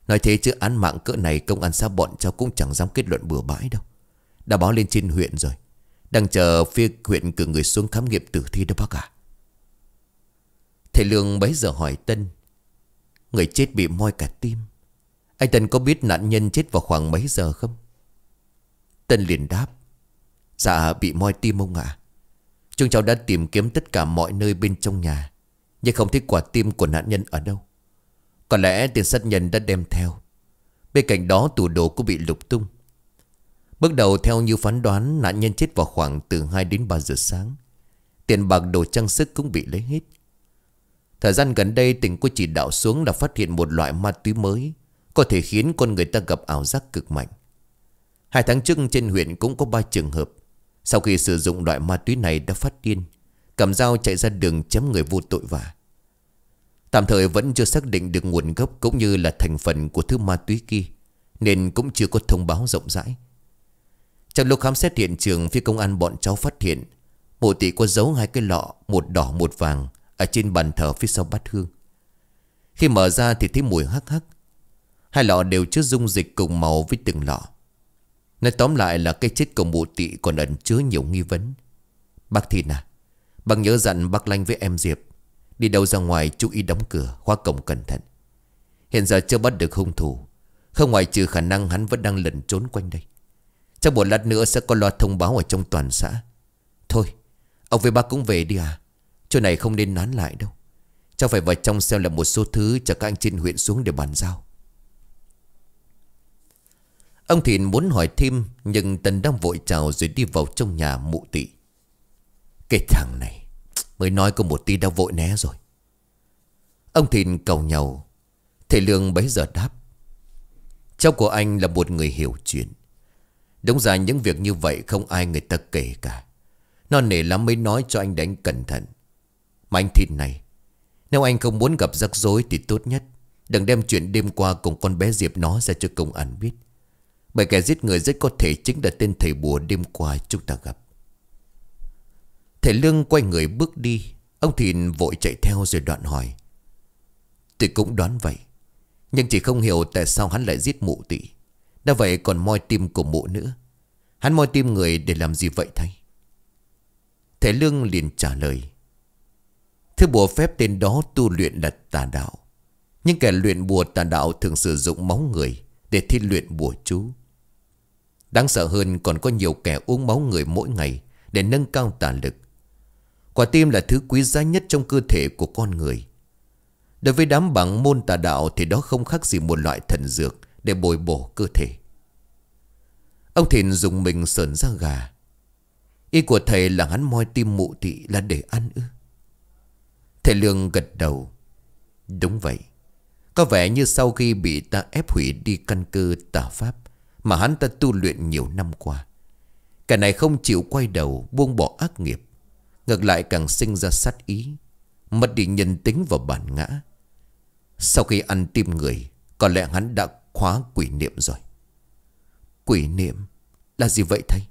Nói thế chứ án mạng cỡ này công an xã bọn cháu cũng chẳng dám kết luận bừa bãi đâu. Đã báo lên trên huyện rồi. Đang chờ phía huyện cử người xuống khám nghiệm tử thi đó bác ạ. Thầy Lương bấy giờ hỏi Tân. Người chết bị moi cả tim. Anh Tân có biết nạn nhân chết vào khoảng mấy giờ không? Tân liền đáp. Dạ bị moi tim ông ạ. Chúng cháu đã tìm kiếm tất cả mọi nơi bên trong nhà, nhưng không thấy quả tim của nạn nhân ở đâu. Có lẽ tiền sát nhân đã đem theo. Bên cạnh đó tủ đồ cũng bị lục tung. Bước đầu theo như phán đoán, nạn nhân chết vào khoảng từ 2 đến 3 giờ sáng. Tiền bạc đồ trang sức cũng bị lấy hết. Thời gian gần đây tỉnh có chỉ đạo xuống là phát hiện một loại ma túy mới, có thể khiến con người ta gặp ảo giác cực mạnh. 2 tháng trước trên huyện cũng có 3 trường hợp sau khi sử dụng loại ma túy này đã phát điên, cầm dao chạy ra đường chém người vô tội vạ. Tạm thời vẫn chưa xác định được nguồn gốc cũng như là thành phần của thứ ma túy kia, nên cũng chưa có thông báo rộng rãi. Trong lúc khám xét hiện trường, phía công an bọn cháu phát hiện mộ tỷ có giấu 2 cái lọ, một đỏ một vàng, ở trên bàn thờ phía sau bát hương. Khi mở ra thì thấy mùi hắc hắc. 2 lọ đều chứa dung dịch cùng màu với từng lọ. Nói tóm lại là cái chết của mụ tị còn ẩn chứa nhiều nghi vấn. Bác Thìn à, bác nhớ dặn bác Lanh với em Diệp đi đâu ra ngoài chú ý đóng cửa, khóa cổng cẩn thận. Hiện giờ chưa bắt được hung thủ, không ngoại trừ khả năng hắn vẫn đang lẩn trốn quanh đây. Chắc một lát nữa sẽ có loa thông báo ở trong toàn xã. Thôi, ông với bác cũng về đi à. Chỗ này không nên nán lại đâu. Cháu phải vào trong xem là một số thứ cho các anh trên huyện xuống để bàn giao. Ông Thìn muốn hỏi thêm, nhưng Tân đang vội chào rồi đi vào trong nhà mụ tị. Cái thằng này mới nói có một tí đã vội né rồi. Ông Thìn cầu nhàu. Thầy Lương bấy giờ đáp. Cháu của anh là một người hiểu chuyện. Đúng ra những việc như vậy không ai người ta kể cả. Nó nể lắm mới nói cho anh để anh cẩn thận. Mà anh Thìn này, nếu anh không muốn gặp rắc rối thì tốt nhất đừng đem chuyện đêm qua cùng con bé Diệp nó ra cho công an biết. Bởi kẻ giết người rất có thể chính là tên thầy bùa đêm qua chúng ta gặp. Thầy Lương quay người bước đi. Ông Thìn vội chạy theo rồi đoạn hỏi. Tôi cũng đoán vậy, nhưng chỉ không hiểu tại sao hắn lại giết mụ tị. Đã vậy còn moi tim của mụ nữa. Hắn moi tim người để làm gì vậy thầy? Thầy Lương liền trả lời. Thứ bùa phép tên đó tu luyện là tà đạo. Nhưng kẻ luyện bùa tà đạo thường sử dụng máu người để thi luyện bùa chú. Đáng sợ hơn còn có nhiều kẻ uống máu người mỗi ngày để nâng cao tà lực. Quả tim là thứ quý giá nhất trong cơ thể của con người. Đối với đám bằng môn tà đạo thì đó không khác gì một loại thần dược để bồi bổ cơ thể. Ông Thìn dùng mình sởn da gà. Ý của thầy là hắn moi tim mụ tị là để ăn ư? Thầy Lương gật đầu. Đúng vậy. Có vẻ như sau khi bị ta ép hủy đi căn cơ tà pháp mà hắn ta tu luyện nhiều năm qua, cả này không chịu quay đầu buông bỏ ác nghiệp, ngược lại càng sinh ra sát ý, mất đi nhân tính và bản ngã. Sau khi ăn tim người, có lẽ hắn đã khóa quỷ niệm rồi. Quỷ niệm là gì vậy thầy?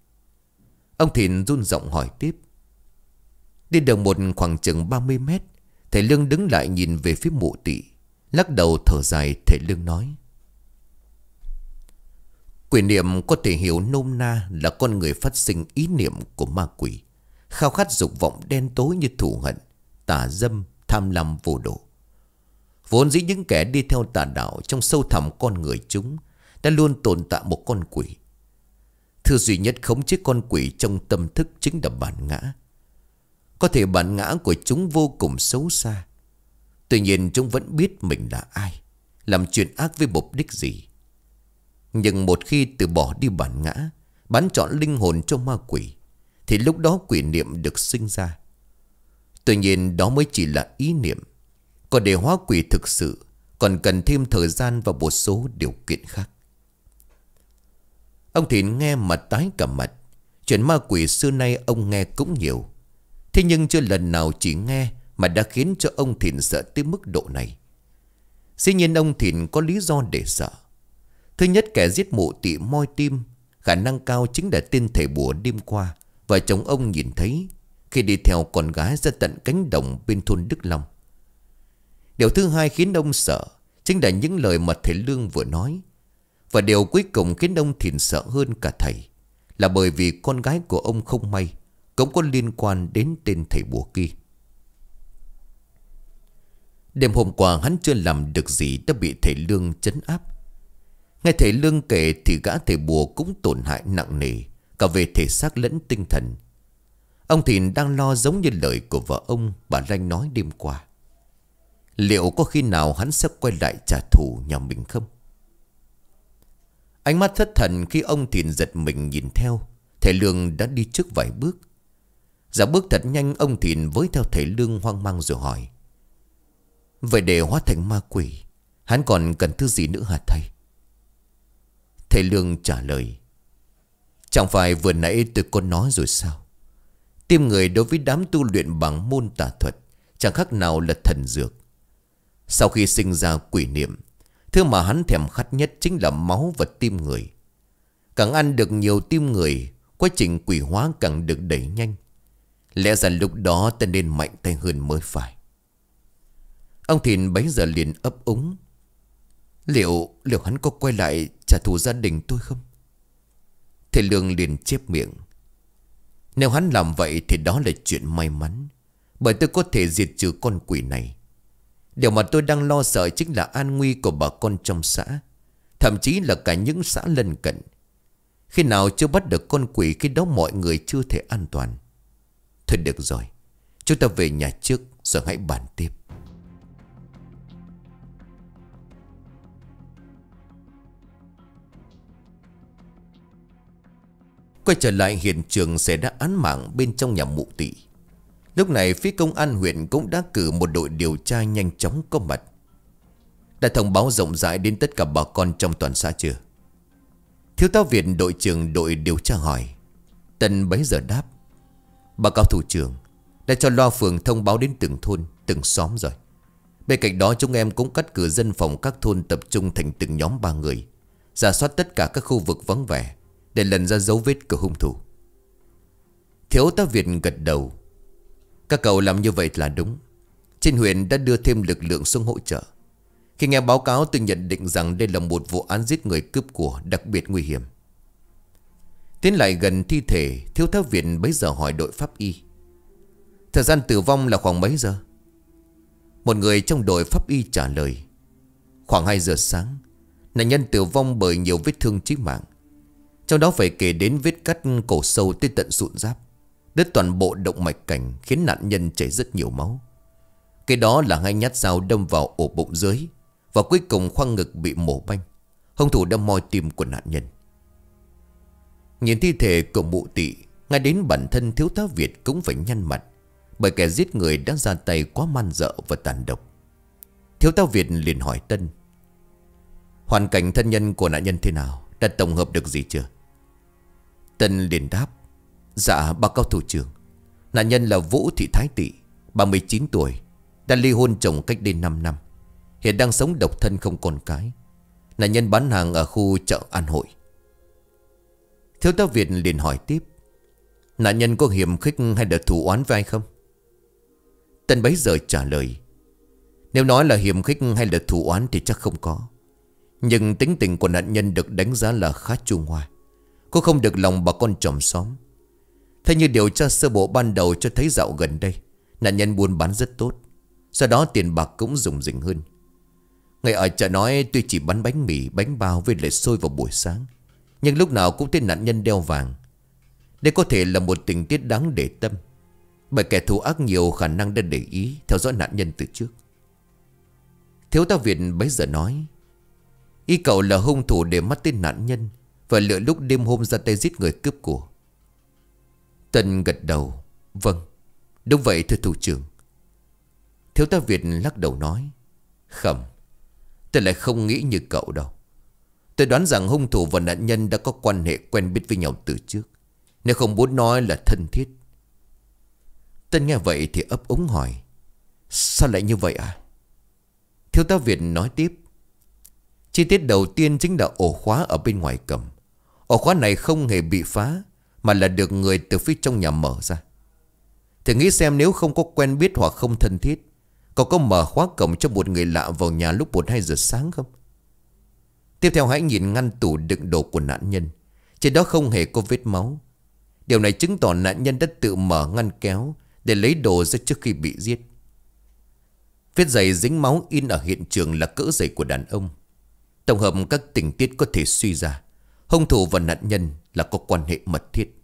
Ông Thìn run giọng hỏi tiếp. Đi được một khoảng chừng 30 mét, thầy Lương đứng lại nhìn về phía mụ tị. Lắc đầu thở dài, thầy Lương nói. Quỷ niệm có thể hiểu nôm na là con người phát sinh ý niệm của ma quỷ, khao khát dục vọng đen tối như thù hận, tà dâm, tham lam vô độ. Vốn dĩ những kẻ đi theo tà đạo trong sâu thẳm con người chúng đã luôn tồn tại một con quỷ. Thứ duy nhất khống chế con quỷ trong tâm thức chính là bản ngã. Có thể bản ngã của chúng vô cùng xấu xa. Tuy nhiên chúng vẫn biết mình là ai, làm chuyện ác với mục đích gì. Nhưng một khi từ bỏ đi bản ngã, bán trọn linh hồn cho ma quỷ, thì lúc đó quỷ niệm được sinh ra. Tuy nhiên đó mới chỉ là ý niệm. Còn để hóa quỷ thực sự còn cần thêm thời gian và một số điều kiện khác. Ông Thìn nghe mà tái cả mặt. Chuyện ma quỷ xưa nay ông nghe cũng nhiều. Thế nhưng chưa lần nào chỉ nghe mà đã khiến cho ông Thìn sợ tới mức độ này. Dĩ nhiên ông Thìn có lý do để sợ. Thứ nhất, kẻ giết mụ tị moi tim khả năng cao chính là tên thầy bùa đêm qua vợ chồng ông nhìn thấy khi đi theo con gái ra tận cánh đồng bên thôn Đức Long. Điều thứ hai khiến ông sợ chính là những lời mà thầy Lương vừa nói. Và điều cuối cùng khiến ông Thìn sợ hơn cả thầy là bởi vì con gái của ông không may cũng có liên quan đến tên thầy bùa kia. Đêm hôm qua hắn chưa làm được gì đã bị thầy Lương trấn áp. Nghe thầy Lương kể thì gã thầy bùa cũng tổn hại nặng nề cả về thể xác lẫn tinh thần. Ông Thìn đang lo giống như lời của vợ ông bà Ranh nói đêm qua. Liệu có khi nào hắn sẽ quay lại trả thù nhà mình không? Ánh mắt thất thần khi ông Thìn giật mình nhìn theo. Thầy Lương đã đi trước vài bước. Dạo bước thật nhanh, ông Thìn với theo thầy Lương hoang mang rồi hỏi: vậy để hóa thành ma quỷ, hắn còn cần thứ gì nữa hả thầy? Thầy Lương trả lời: chẳng phải vừa nãy tôi có nói rồi sao? Tim người đối với đám tu luyện bằng môn tà thuật chẳng khác nào là thần dược. Sau khi sinh ra quỷ niệm, thứ mà hắn thèm khát nhất chính là máu và tim người. Càng ăn được nhiều tim người, quá trình quỷ hóa càng được đẩy nhanh. Lẽ ra lúc đó ta nên mạnh tay hơn mới phải. Ông Thìn bấy giờ liền ấp úng: Liệu hắn có quay lại trả thù gia đình tôi không? Thầy Lương liền chép miệng: nếu hắn làm vậy thì đó là chuyện may mắn, bởi tôi có thể diệt trừ con quỷ này. Điều mà tôi đang lo sợ chính là an nguy của bà con trong xã, thậm chí là cả những xã lân cận. Khi nào chưa bắt được con quỷ, khi đó mọi người chưa thể an toàn. Thôi được rồi, chúng ta về nhà trước rồi hãy bàn tiếp. Quay trở lại hiện trường xảy ra án mạng bên trong nhà mụ Tị. Lúc này phía công an huyện cũng đã cử một đội điều tra nhanh chóng có mặt. Đã thông báo rộng rãi đến tất cả bà con trong toàn xã chưa? Thiếu tá Việt, đội trưởng đội điều tra hỏi. Tân bấy giờ đáp: báo cáo thủ trưởng, đã cho loa phường thông báo đến từng thôn, từng xóm rồi. Bên cạnh đó chúng em cũng cắt cử dân phòng các thôn tập trung thành từng nhóm 3 người, rà soát tất cả các khu vực vắng vẻ để lần ra dấu vết của hung thủ. Thiếu tá Việt gật đầu: các cậu làm như vậy là đúng. Trên huyện đã đưa thêm lực lượng xuống hỗ trợ. Khi nghe báo cáo, tôi nhận định rằng đây là một vụ án giết người cướp của đặc biệt nguy hiểm. Tiến lại gần thi thể, thiếu tá Việt bấy giờ hỏi đội pháp y: thời gian tử vong là khoảng mấy giờ? Một người trong đội pháp y trả lời: khoảng 2 giờ sáng. Nạn nhân tử vong bởi nhiều vết thương chí mạng, trong đó phải kể đến vết cắt cổ sâu tới tận sụn giáp, đứt toàn bộ động mạch cảnh, khiến nạn nhân chảy rất nhiều máu. Cái đó là 2 nhát dao đâm vào ổ bụng dưới, và cuối cùng khoang ngực bị mổ banh. Hung thủ đã moi tim của nạn nhân. Nhìn thi thể của mụ Tị, ngay đến bản thân thiếu tá Việt cũng phải nhăn mặt, bởi kẻ giết người đã ra tay quá man dợ và tàn độc. Thiếu tá Việt liền hỏi Tân: hoàn cảnh thân nhân của nạn nhân thế nào? Đã tổng hợp được gì chưa? Tân liền đáp: dạ báo cáo thủ trưởng, nạn nhân là Vũ Thị Thái Tị, 39 tuổi, đã ly hôn chồng cách đây 5 năm. Hiện đang sống độc thân không con cái. Nạn nhân bán hàng ở khu chợ An Hội. Thiếu tá Việt liền hỏi tiếp: nạn nhân có hiềm khích hay là thù oán với ai không? Tân bấy giờ trả lời: nếu nói là hiềm khích hay là thù oán thì chắc không có, nhưng tính tình của nạn nhân được đánh giá là khá trung hòa, cô không được lòng bà con chòm xóm. Thế như điều tra sơ bộ ban đầu cho thấy dạo gần đây nạn nhân buôn bán rất tốt, do đó tiền bạc cũng rủng rỉnh hơn. Người ở chợ nói tuy chỉ bán bánh mì, bánh bao với lại xôi vào buổi sáng, nhưng lúc nào cũng thấy nạn nhân đeo vàng. Đây có thể là một tình tiết đáng để tâm, bởi kẻ thù ác nhiều khả năng đã để ý theo dõi nạn nhân từ trước. Thiếu tá Việt bấy giờ nói: ý cậu là hung thủ để mắt tên nạn nhân và lựa lúc đêm hôm ra tay giết người cướp của. Tân gật đầu: vâng, đúng vậy thưa thủ trưởng. Thiếu tá Việt lắc đầu nói: không, tôi lại không nghĩ như cậu đâu. Tôi đoán rằng hung thủ và nạn nhân đã có quan hệ quen biết với nhau từ trước, nếu không muốn nói là thân thiết. Tân nghe vậy thì ấp úng hỏi: sao lại như vậy à? Thiếu tá Việt nói tiếp: chi tiết đầu tiên chính là ổ khóa ở bên ngoài cầm. Ổ khóa này không hề bị phá, mà là được người từ phía trong nhà mở ra. Thử nghĩ xem, nếu không có quen biết hoặc không thân thiết, Cậu có mở khóa cổng cho một người lạ vào nhà lúc 1-2 giờ sáng không? Tiếp theo hãy nhìn ngăn tủ đựng đồ của nạn nhân. Trên đó không hề có vết máu. Điều này chứng tỏ nạn nhân đã tự mở ngăn kéo để lấy đồ ra trước khi bị giết. Vết giày dính máu in ở hiện trường là cỡ giày của đàn ông. Tổng hợp các tình tiết có thể suy ra hung thủ và nạn nhân là có quan hệ mật thiết.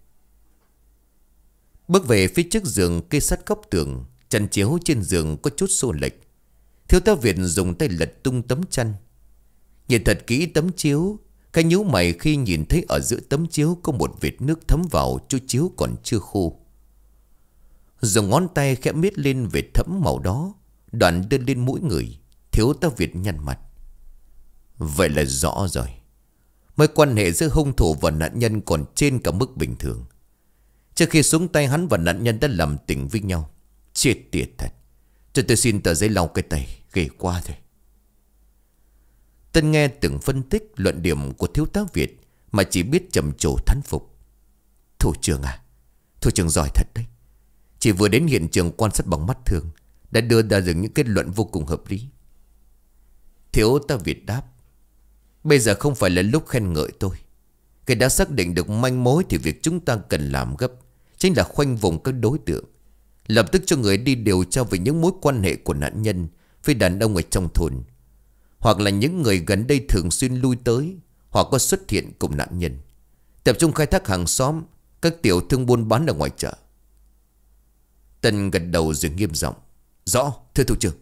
Bước về phía trước giường kê sát góc tường, chăn chiếu trên giường có chút xô lệch. Thiếu tá Việt dùng tay lật tung tấm chăn. Nhìn thật kỹ tấm chiếu, cái nhíu mày khi nhìn thấy ở giữa tấm chiếu có một vệt nước thấm vào chỗ chiếu còn chưa khô. Dùng ngón tay khẽ miết lên vệt thấm màu đó, đoạn đưa lên mũi người. Thiếu tá Việt nhăn mặt. Vậy là rõ rồi. Mối quan hệ giữa hung thủ và nạn nhân còn trên cả mức bình thường. Trước khi xuống tay hắn và nạn nhân đã làm tình với nhau. Chết tiệt thật. Cho tôi xin tờ giấy lau cái tay. Ghê quá rồi. Tân nghe từng phân tích luận điểm của thiếu tá Việt mà chỉ biết trầm trồ thán phục. Thủ trưởng à, thủ trưởng giỏi thật đấy. Chỉ vừa đến hiện trường quan sát bằng mắt thường đã đưa ra được những kết luận vô cùng hợp lý. Thiếu tá Việt đáp. Bây giờ không phải là lúc khen ngợi tôi. Khi đã xác định được manh mối thì việc chúng ta cần làm gấp chính là khoanh vùng các đối tượng, lập tức cho người đi điều tra về những mối quan hệ của nạn nhân với đàn ông ở trong thôn, hoặc là những người gần đây thường xuyên lui tới hoặc có xuất hiện cùng nạn nhân. Tập trung khai thác hàng xóm, các tiểu thương buôn bán ở ngoài chợ. Tân gật đầu rồi nghiêm giọng. Rõ, thưa thủ trưởng.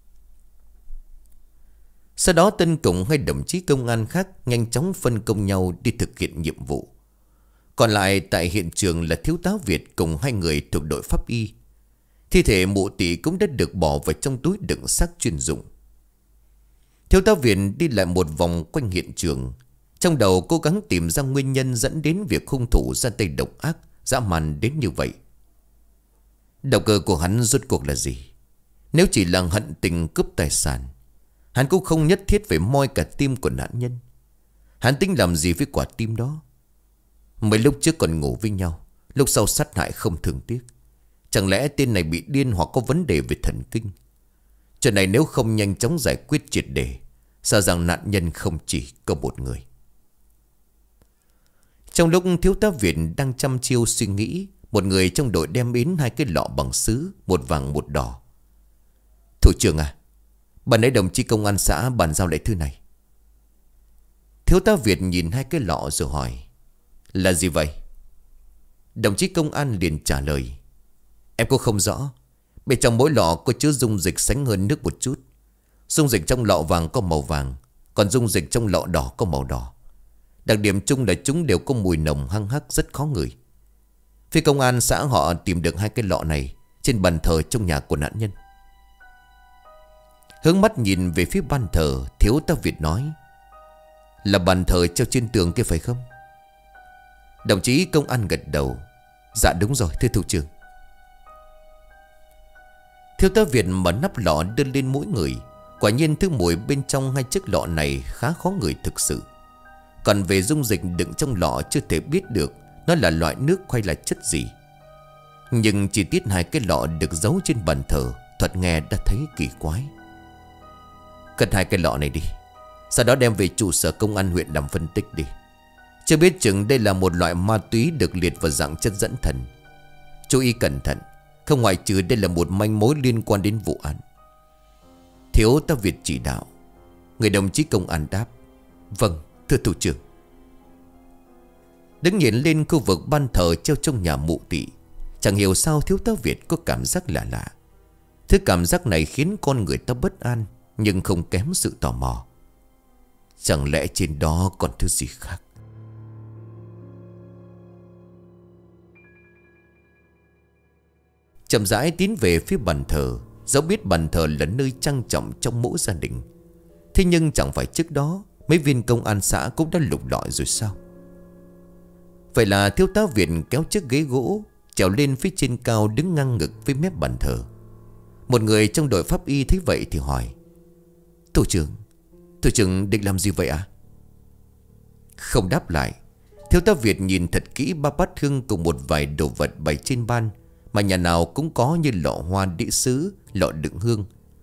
Sau đó Tân cùng hai đồng chí công an khác nhanh chóng phân công nhau đi thực hiện nhiệm vụ. Còn lại tại hiện trường là thiếu tá Việt cùng hai người thuộc đội pháp y. Thi thể mụ tỷ cũng đã được bỏ vào trong túi đựng xác chuyên dụng. Thiếu tá Việt đi lại một vòng quanh hiện trường, trong đầu cố gắng tìm ra nguyên nhân dẫn đến việc hung thủ ra tay độc ác, dã man đến như vậy. Động cơ của hắn rốt cuộc là gì? Nếu chỉ là hận tình cướp tài sản, hắn cũng không nhất thiết phải moi cả tim của nạn nhân. Hắn tính làm gì với quả tim đó? Mấy lúc trước còn ngủ với nhau, lúc sau sát hại không thương tiếc. Chẳng lẽ tên này bị điên hoặc có vấn đề về thần kinh? Chuyện này nếu không nhanh chóng giải quyết triệt để, sợ rằng nạn nhân không chỉ có một người. Trong lúc thiếu tá Việt đang chăm chiêu suy nghĩ, một người trong đội đem đến hai cái lọ bằng sứ, một vàng một đỏ. Thủ trưởng à, bạn ấy đồng chí công an xã bàn giao lại thư này. Thiếu tá Việt nhìn hai cái lọ rồi hỏi. Là gì vậy? Đồng chí công an liền trả lời. Em cũng không rõ. Bên trong mỗi lọ có chứa dung dịch sánh hơn nước một chút. Dung dịch trong lọ vàng có màu vàng, còn dung dịch trong lọ đỏ có màu đỏ. Đặc điểm chung là chúng đều có mùi nồng hăng hắc rất khó ngửi. Phía công an xã họ tìm được hai cái lọ này trên bàn thờ trong nhà của nạn nhân. Hướng mắt nhìn về phía bàn thờ, thiếu tá Việt nói. Là bàn thờ treo trên tường kia phải không? Đồng chí công an gật đầu. Dạ đúng rồi thưa thủ trưởng. Thiếu tá Việt mở nắp lọ đưa lên mũi người. Quả nhiên thứ mùi bên trong hai chiếc lọ này khá khó ngửi thực sự. Còn về dung dịch đựng trong lọ chưa thể biết được nó là loại nước hay là chất gì. Nhưng chi tiết hai cái lọ được giấu trên bàn thờ Thuật nghe đã thấy kỳ quái. Cất hai cái lọ này đi, sau đó đem về trụ sở công an huyện làm phân tích đi. Chưa biết chừng đây là một loại ma túy được liệt vào dạng chất dẫn thần. Chú ý cẩn thận, không ngoại trừ đây là một manh mối liên quan đến vụ án. Thiếu tá Việt chỉ đạo. Người đồng chí công an đáp. Vâng thưa thủ trưởng. Đứng nhìn lên khu vực ban thờ treo trong nhà mụ tị, chẳng hiểu sao thiếu tá Việt có cảm giác lạ lạ. Thứ cảm giác này khiến con người ta bất an, nhưng không kém sự tò mò. Chẳng lẽ trên đó còn thứ gì khác? Chậm rãi tiến về phía bàn thờ, dẫu biết bàn thờ là nơi trang trọng trong mỗi gia đình. Thế nhưng chẳng phải trước đó mấy viên công an xã cũng đã lục lọi rồi sao? Vậy là thiếu tá Việt kéo chiếc ghế gỗ trèo lên phía trên cao, đứng ngang ngực với mép bàn thờ. Một người trong đội pháp y thấy vậy thì hỏi. Thủ trưởng định làm gì vậy ạ? Không đáp lại, thiếu tá Việt nhìn thật kỹ ba bát hương cùng một vài đồ vật bày trên ban, mà nhà nào cũng có, như lọ hoa đĩa sứ, lọ đựng hương,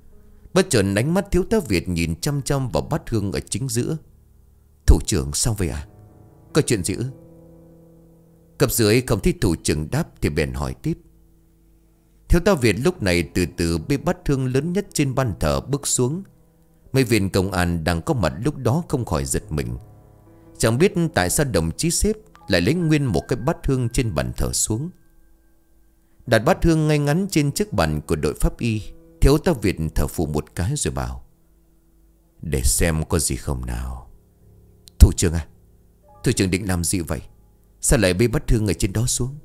Bất chợt ánh mắt thiếu tá Việt nhìn chăm chăm vào bát hương ở chính giữa. Thủ trưởng sao vậy à? Có chuyện gì ư? Cấp dưới không thấy thủ trưởng đáp thì bèn hỏi tiếp. Thiếu tá Việt lúc này từ từ bê bát hương lớn nhất trên ban thờ bước xuống. Mấy viên công an đang có mặt lúc đó không khỏi giật mình. Chẳng biết tại sao đồng chí sếp lại lấy nguyên một cái bát hương trên bàn thờ xuống. Đặt bát hương ngay ngắn trên chiếc bàn của đội pháp y. Thiếu tá Việt thở phù một cái rồi bảo: để xem có gì không nào. Thủ trưởng à, thủ trưởng định làm gì vậy? Sao lại bê bát hương ở trên đó xuống?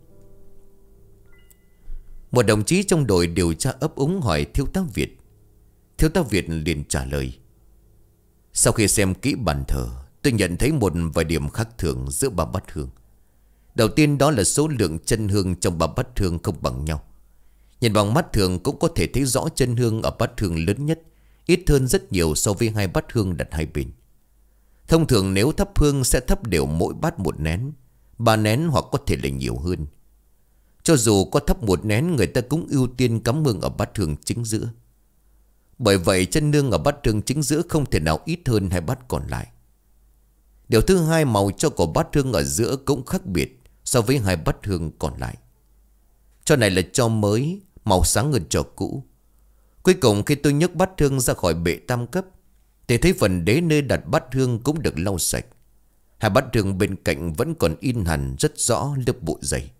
Một đồng chí trong đội điều tra ấp úng hỏi thiếu tá Việt. Thiếu tá Việt liền trả lời: sau khi xem kỹ bàn thờ, tôi nhận thấy một vài điểm khác thường giữa ba bát hương. Đầu tiên đó là số lượng chân hương trong ba bát hương không bằng nhau. Nhìn bằng mắt thường cũng có thể thấy rõ chân hương ở bát hương lớn nhất ít hơn rất nhiều so với hai bát hương đặt hai bên. Thông thường nếu thắp hương sẽ thắp đều mỗi bát một nén, 3 nén hoặc có thể là nhiều hơn. Cho dù có thắp một nén, người ta cũng ưu tiên cắm hương ở bát hương chính giữa. Bởi vậy chân hương ở bát hương chính giữa không thể nào ít hơn hai bát còn lại. Điều thứ hai, màu cho của bát hương ở giữa cũng khác biệt so với hai bát hương còn lại. Cho này là cho mới, màu sáng hơn cho cũ. Cuối cùng khi tôi nhấc bát hương ra khỏi bệ tam cấp thì thấy phần đế nơi đặt bát hương cũng được lau sạch. Hai bát hương bên cạnh vẫn còn in hẳn rất rõ lớp bụi dày.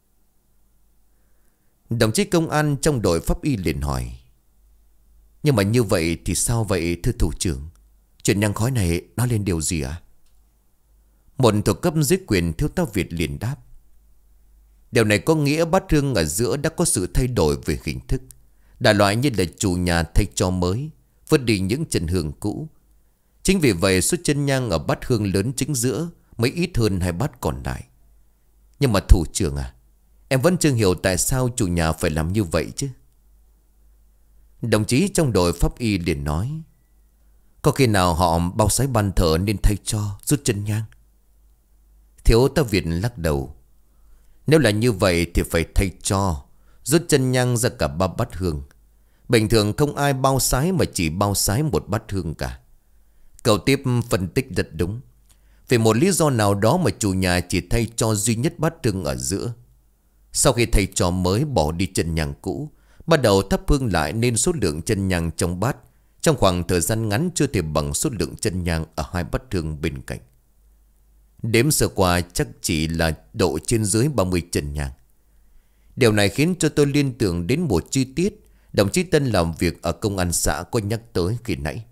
Đồng chí công an trong đội pháp y liền hỏi: nhưng mà như vậy thì sao vậy thưa thủ trưởng? Chuyện nhang khói này nói lên điều gì ạ? Một thuộc cấp dưới quyền thiếu tá Việt liền đáp: điều này có nghĩa bát hương ở giữa đã có sự thay đổi về hình thức. Đại loại như là chủ nhà thay cho mới, vứt đi những chân hương cũ. Chính vì vậy số chân nhang ở bát hương lớn chính giữa mới ít hơn hai bát còn lại. Nhưng mà thủ trưởng à, em vẫn chưa hiểu tại sao chủ nhà phải làm như vậy chứ. Đồng chí trong đội pháp y liền nói: có khi nào họ bao sái ban thờ nên thay cho rút chân nhang? Thiếu tá Việt lắc đầu: nếu là như vậy thì phải thay cho rút chân nhang ra cả ba bát hương. Bình thường không ai bao sái mà chỉ bao sái một bát hương cả. Cậu tiếp phân tích rất đúng. Vì một lý do nào đó mà chủ nhà chỉ thay cho duy nhất bát hương ở giữa. Sau khi thay cho mới bỏ đi chân nhang cũ, bắt đầu thắp hương lại, nên số lượng chân nhang trong bát trong khoảng thời gian ngắn chưa thể bằng số lượng chân nhang ở hai bát hương bên cạnh. Đếm sơ qua chắc chỉ là độ trên dưới 30 chân nhang. Điều này khiến cho tôi liên tưởng đến một chi tiết đồng chí Tân làm việc ở công an xã có nhắc tới khi nãy.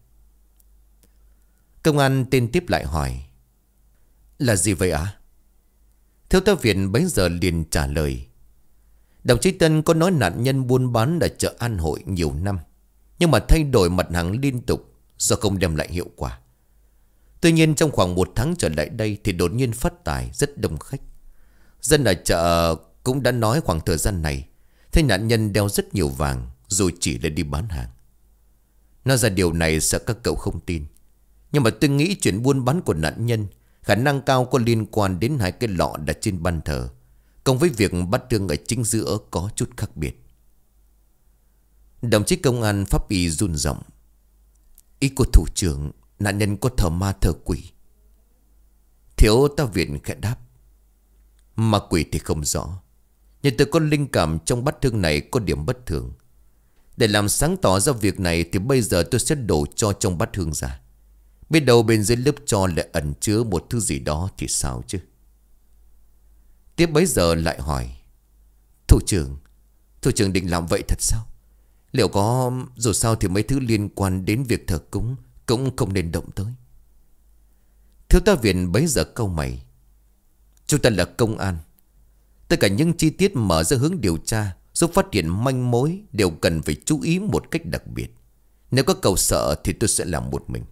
Công an tên tiếp lại hỏi: là gì vậy ạ? Thiếu tá Việt bấy giờ liền trả lời: đồng chí Tân có nói nạn nhân buôn bán ở chợ An Hội nhiều năm, nhưng mà thay đổi mặt hàng liên tục do không đem lại hiệu quả. Tuy nhiên trong khoảng 1 tháng trở lại đây thì đột nhiên phát tài, rất đông khách. Dân ở chợ cũng đã nói khoảng thời gian này thấy nạn nhân đeo rất nhiều vàng, rồi chỉ là đi bán hàng. Nói ra điều này sợ các cậu không tin, nhưng mà tôi nghĩ chuyện buôn bán của nạn nhân khả năng cao có liên quan đến hai cái lọ đặt trên ban thờ, cộng với việc bát hương ở chính giữa có chút khác biệt. Đồng chí công an pháp y run giọng: ý của thủ trưởng, nạn nhân có thờ ma thờ quỷ? Thiếu tá Việt khẽ đáp: ma quỷ thì không rõ, nhưng tôi có linh cảm trong bát hương này có điểm bất thường. Để làm sáng tỏ ra việc này thì bây giờ tôi sẽ đổ tro trong bát hương ra. Biết đâu bên dưới lớp tro lại ẩn chứa một thứ gì đó thì sao chứ. Tiếp bấy giờ lại hỏi: thủ trưởng định làm vậy thật sao? Liệu có, dù sao thì mấy thứ liên quan đến việc thờ cúng cũng không nên động tới. Thiếu tá Việt bấy giờ cau mày: chúng ta là công an, tất cả những chi tiết mở ra hướng điều tra, giúp phát hiện manh mối đều cần phải chú ý một cách đặc biệt. Nếu có cậu sợ thì tôi sẽ làm một mình.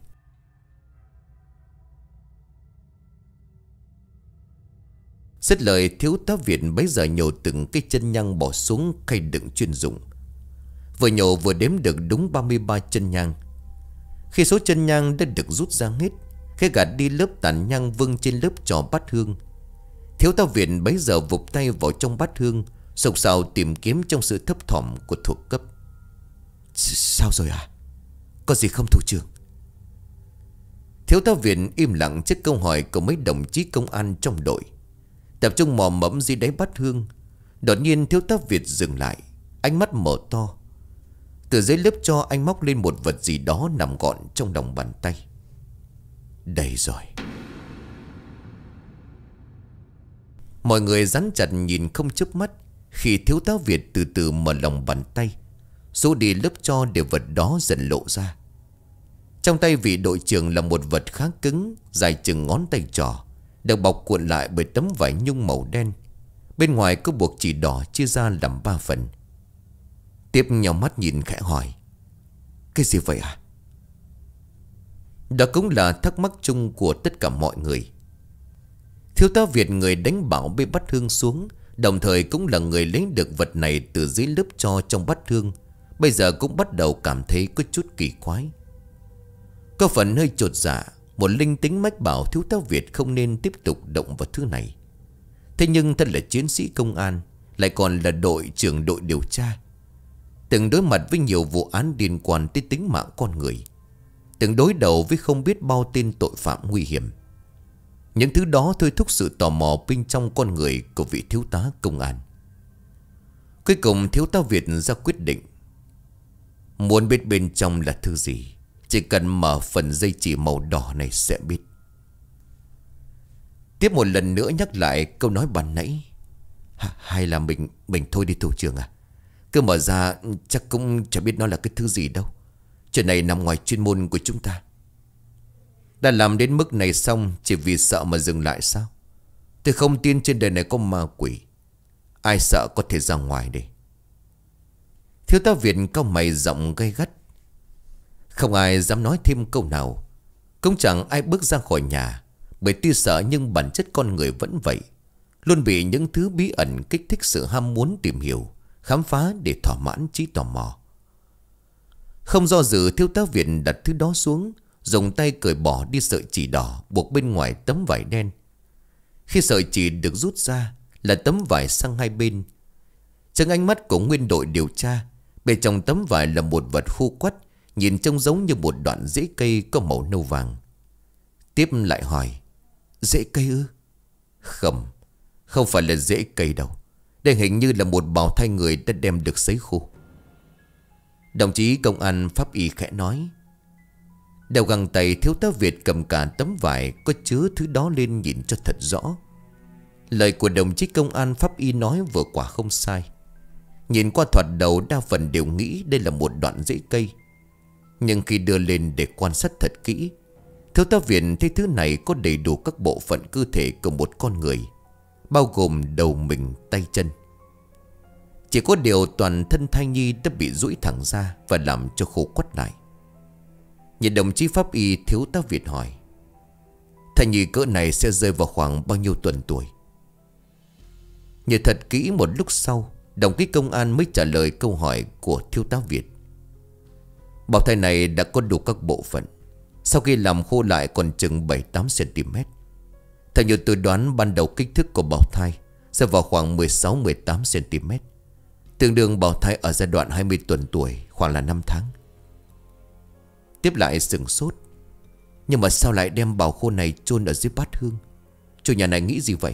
Dứt lời, thiếu tá Việt bấy giờ nhổ từng cái chân nhang bỏ xuống khay đựng chuyên dụng. Vừa nhổ vừa đếm được đúng 33 chân nhang. Khi số chân nhang đã được rút ra hết, khi gạt đi lớp tàn nhang vương trên lớp trò bát hương, thiếu tá Việt bấy giờ vụt tay vào trong bát hương, sục sạo tìm kiếm trong sự thấp thỏm của thuộc cấp. Sao rồi à? Có gì không thủ trưởng? Thiếu tá Việt im lặng trước câu hỏi của mấy đồng chí công an trong đội, tập trung mò mẫm dưới đáy bát hương. Đột nhiên thiếu tá Việt dừng lại, ánh mắt mở to. Từ dưới lớp tro anh móc lên một vật gì đó nằm gọn trong lòng bàn tay. Đây rồi. Mọi người rắn chặt nhìn không chớp mắt khi thiếu tá Việt từ từ mở lòng bàn tay, xô đi lớp tro để vật đó dần lộ ra. Trong tay vị đội trưởng là một vật khá cứng, dài chừng ngón tay trỏ, được bọc cuộn lại bởi tấm vải nhung màu đen. Bên ngoài có buộc chỉ đỏ chia ra làm 3 phần. Tiếp nhau mắt nhìn khẽ hỏi: Cái gì vậy à? Đó cũng là thắc mắc chung của tất cả mọi người. Thiếu tá Việt, người đánh bảo bê bát hương xuống, đồng thời cũng là người lấy được vật này từ dưới lớp tro trong bát hương, bây giờ cũng bắt đầu cảm thấy có chút kỳ quái. Có phần hơi chột dạ, một linh tính mách bảo thiếu tá Việt không nên tiếp tục động vào thứ này. Thế nhưng thân là chiến sĩ công an, lại còn là đội trưởng đội điều tra, từng đối mặt với nhiều vụ án liên quan tới tính mạng con người, từng đối đầu với không biết bao tên tội phạm nguy hiểm. Những thứ đó thôi thúc sự tò mò bên trong con người của vị thiếu tá công an. Cuối cùng thiếu tá Việt ra quyết định, muốn biết bên trong là thứ gì, chỉ cần mở phần dây chỉ màu đỏ này sẽ biết. Tiếp một lần nữa nhắc lại câu nói ban nãy: Hay là mình thôi đi thủ trưởng à? Cứ mở ra chắc cũng chả biết nó là cái thứ gì đâu. Chuyện này nằm ngoài chuyên môn của chúng ta. Đã làm đến mức này xong chỉ vì sợ mà dừng lại sao? Tôi không tin trên đời này có ma quỷ. Ai sợ có thể ra ngoài đây. Thiếu tá Việt cau mày giọng gay gắt. Không ai dám nói thêm câu nào, cũng chẳng ai bước ra khỏi nhà, bởi tuy sợ nhưng bản chất con người vẫn vậy, luôn bị những thứ bí ẩn kích thích sự ham muốn tìm hiểu, khám phá để thỏa mãn trí tò mò. Không do dự, thiếu tá Việt đặt thứ đó xuống, dùng tay cởi bỏ đi sợi chỉ đỏ buộc bên ngoài tấm vải đen. Khi sợi chỉ được rút ra là tấm vải sang hai bên. Trong ánh mắt của nguyên đội điều tra, bên trong tấm vải là một vật khô quắt, nhìn trông giống như một đoạn rễ cây có màu nâu vàng. Tiếp lại hỏi: Rễ cây ư? Không phải là rễ cây đâu. Đây hình như là một bào thai người đã đem được sấy khô. Đồng chí công an pháp y khẽ nói. Đầu găng tay thiếu tá Việt cầm cả tấm vải có chứa thứ đó lên nhìn cho thật rõ. Lời của đồng chí công an pháp y nói vừa quả không sai. Nhìn qua thoạt đầu đa phần đều nghĩ đây là một đoạn rễ cây, nhưng khi đưa lên để quan sát thật kỹ, thiếu tá Việt thấy thứ này có đầy đủ các bộ phận cơ thể của một con người, bao gồm đầu, mình, tay, chân. Chỉ có điều toàn thân thai nhi đã bị duỗi thẳng ra và làm cho khô quắt lại. Nhìn đồng chí pháp y, thiếu tá Việt hỏi: Thai nhi cỡ này sẽ rơi vào khoảng bao nhiêu tuần tuổi? Nhìn thật kỹ một lúc sau, đồng chí công an mới trả lời câu hỏi của thiếu tá Việt. Bào thai này đã có đủ các bộ phận, sau khi làm khô lại còn chừng 7-8 cm. Theo như tôi đoán ban đầu, kích thước của bào thai sẽ vào khoảng 16-18 cm, tương đương bào thai ở giai đoạn 20 tuần tuổi, khoảng là 5 tháng. Tiếp lại sửng sốt. Nhưng mà sao lại đem bào khô này chôn ở dưới bát hương? Chủ nhà này nghĩ gì vậy?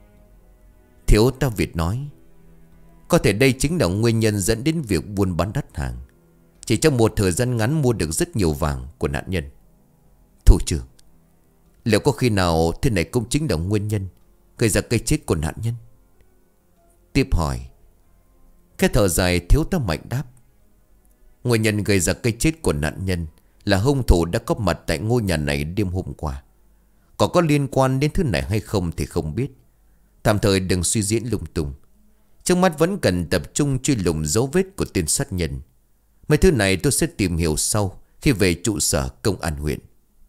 Thiếu tá Việt nói: Có thể đây chính là nguyên nhân dẫn đến việc buôn bán đắt hàng, chỉ trong một thời gian ngắn mua được rất nhiều vàng của nạn nhân. Thủ trưởng, liệu có khi nào thế này cũng chính là nguyên nhân gây ra cái chết của nạn nhân? Tiếp hỏi. Cái thở dài, thiếu tá Mạnh đáp: Nguyên nhân gây ra cái chết của nạn nhân là hung thủ đã có mặt tại ngôi nhà này đêm hôm qua. Còn có liên quan đến thứ này hay không thì không biết. Tạm thời đừng suy diễn lung tung. Trước mắt vẫn cần tập trung truy lùng dấu vết của tên sát nhân. Mấy thứ này tôi sẽ tìm hiểu sau khi về trụ sở công an huyện.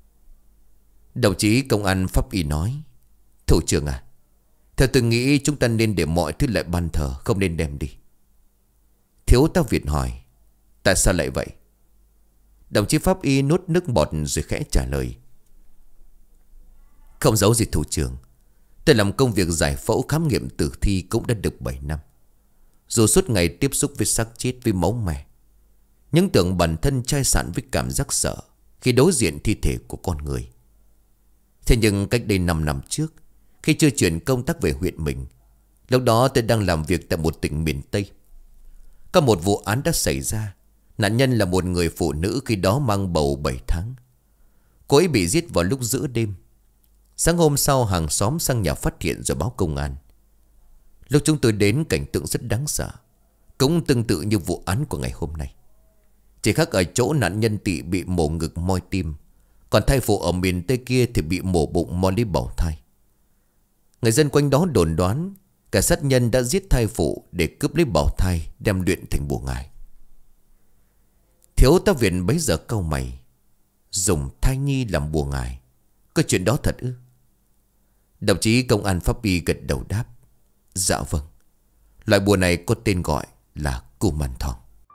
Đồng chí công an pháp y nói: Thủ trưởng à, theo tôi nghĩ chúng ta nên để mọi thứ lại ban thờ, không nên đem đi. Thiếu tá Việt hỏi: Tại sao lại vậy? Đồng chí pháp y nuốt nước bọt rồi khẽ trả lời: Không giấu gì thủ trưởng, tôi làm công việc giải phẫu khám nghiệm tử thi cũng đã được 7 năm. Dù suốt ngày tiếp xúc với xác chết, với máu me, những tưởng bản thân chai sạn với cảm giác sợ khi đối diện thi thể của con người. Thế nhưng cách đây 5 năm trước, khi chưa chuyển công tác về huyện mình, lúc đó tôi đang làm việc tại một tỉnh miền Tây. Có một vụ án đã xảy ra. Nạn nhân là một người phụ nữ khi đó mang bầu 7 tháng. Cô ấy bị giết vào lúc giữa đêm. Sáng hôm sau hàng xóm sang nhà phát hiện rồi báo công an. Lúc chúng tôi đến, cảnh tượng rất đáng sợ, cũng tương tự như vụ án của ngày hôm nay. Chỉ khác ở chỗ nạn nhân Tị bị mổ ngực moi tim, còn thai phụ ở miền Tây kia thì bị mổ bụng moi lấy bào thai. Người dân quanh đó đồn đoán kẻ sát nhân đã giết thai phụ để cướp lấy bào thai đem luyện thành bùa ngải. Thiếu tá Viện bấy giờ cau mày. Dùng thai nhi làm bùa ngải, có chuyện đó thật ư? Đồng chí công an pháp y gật đầu đáp: dạ vâng. Loại bùa này có tên gọi là cù màn thòng.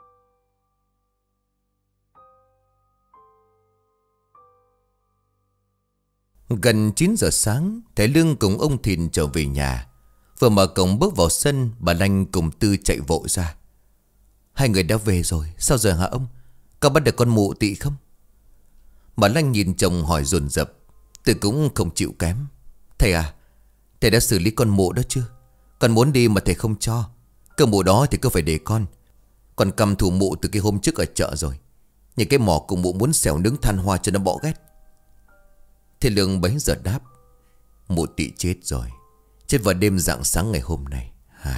Gần 9 giờ sáng, thầy Lương cùng ông Thìn trở về nhà. Vừa mở cổng bước vào sân, bà Lanh cùng Tư chạy vội ra. Hai người đã về rồi, sao giờ hả ông? Có bắt được con mụ Tị không? Bà Lanh nhìn chồng hỏi dồn dập. Tư cũng không chịu kém. Thầy à, thầy đã xử lý con mụ đó chưa? Con muốn đi mà thầy không cho. Cơ mụ đó thì cứ phải để con. Còn cầm thủ mụ từ cái hôm trước ở chợ rồi. Những cái mỏ cùng mụ muốn xẻo nướng than hoa cho nó bỏ ghét. Thầy Lương bấy giờ đáp: mụ Tị chết rồi, chết vào đêm rạng sáng ngày hôm nay.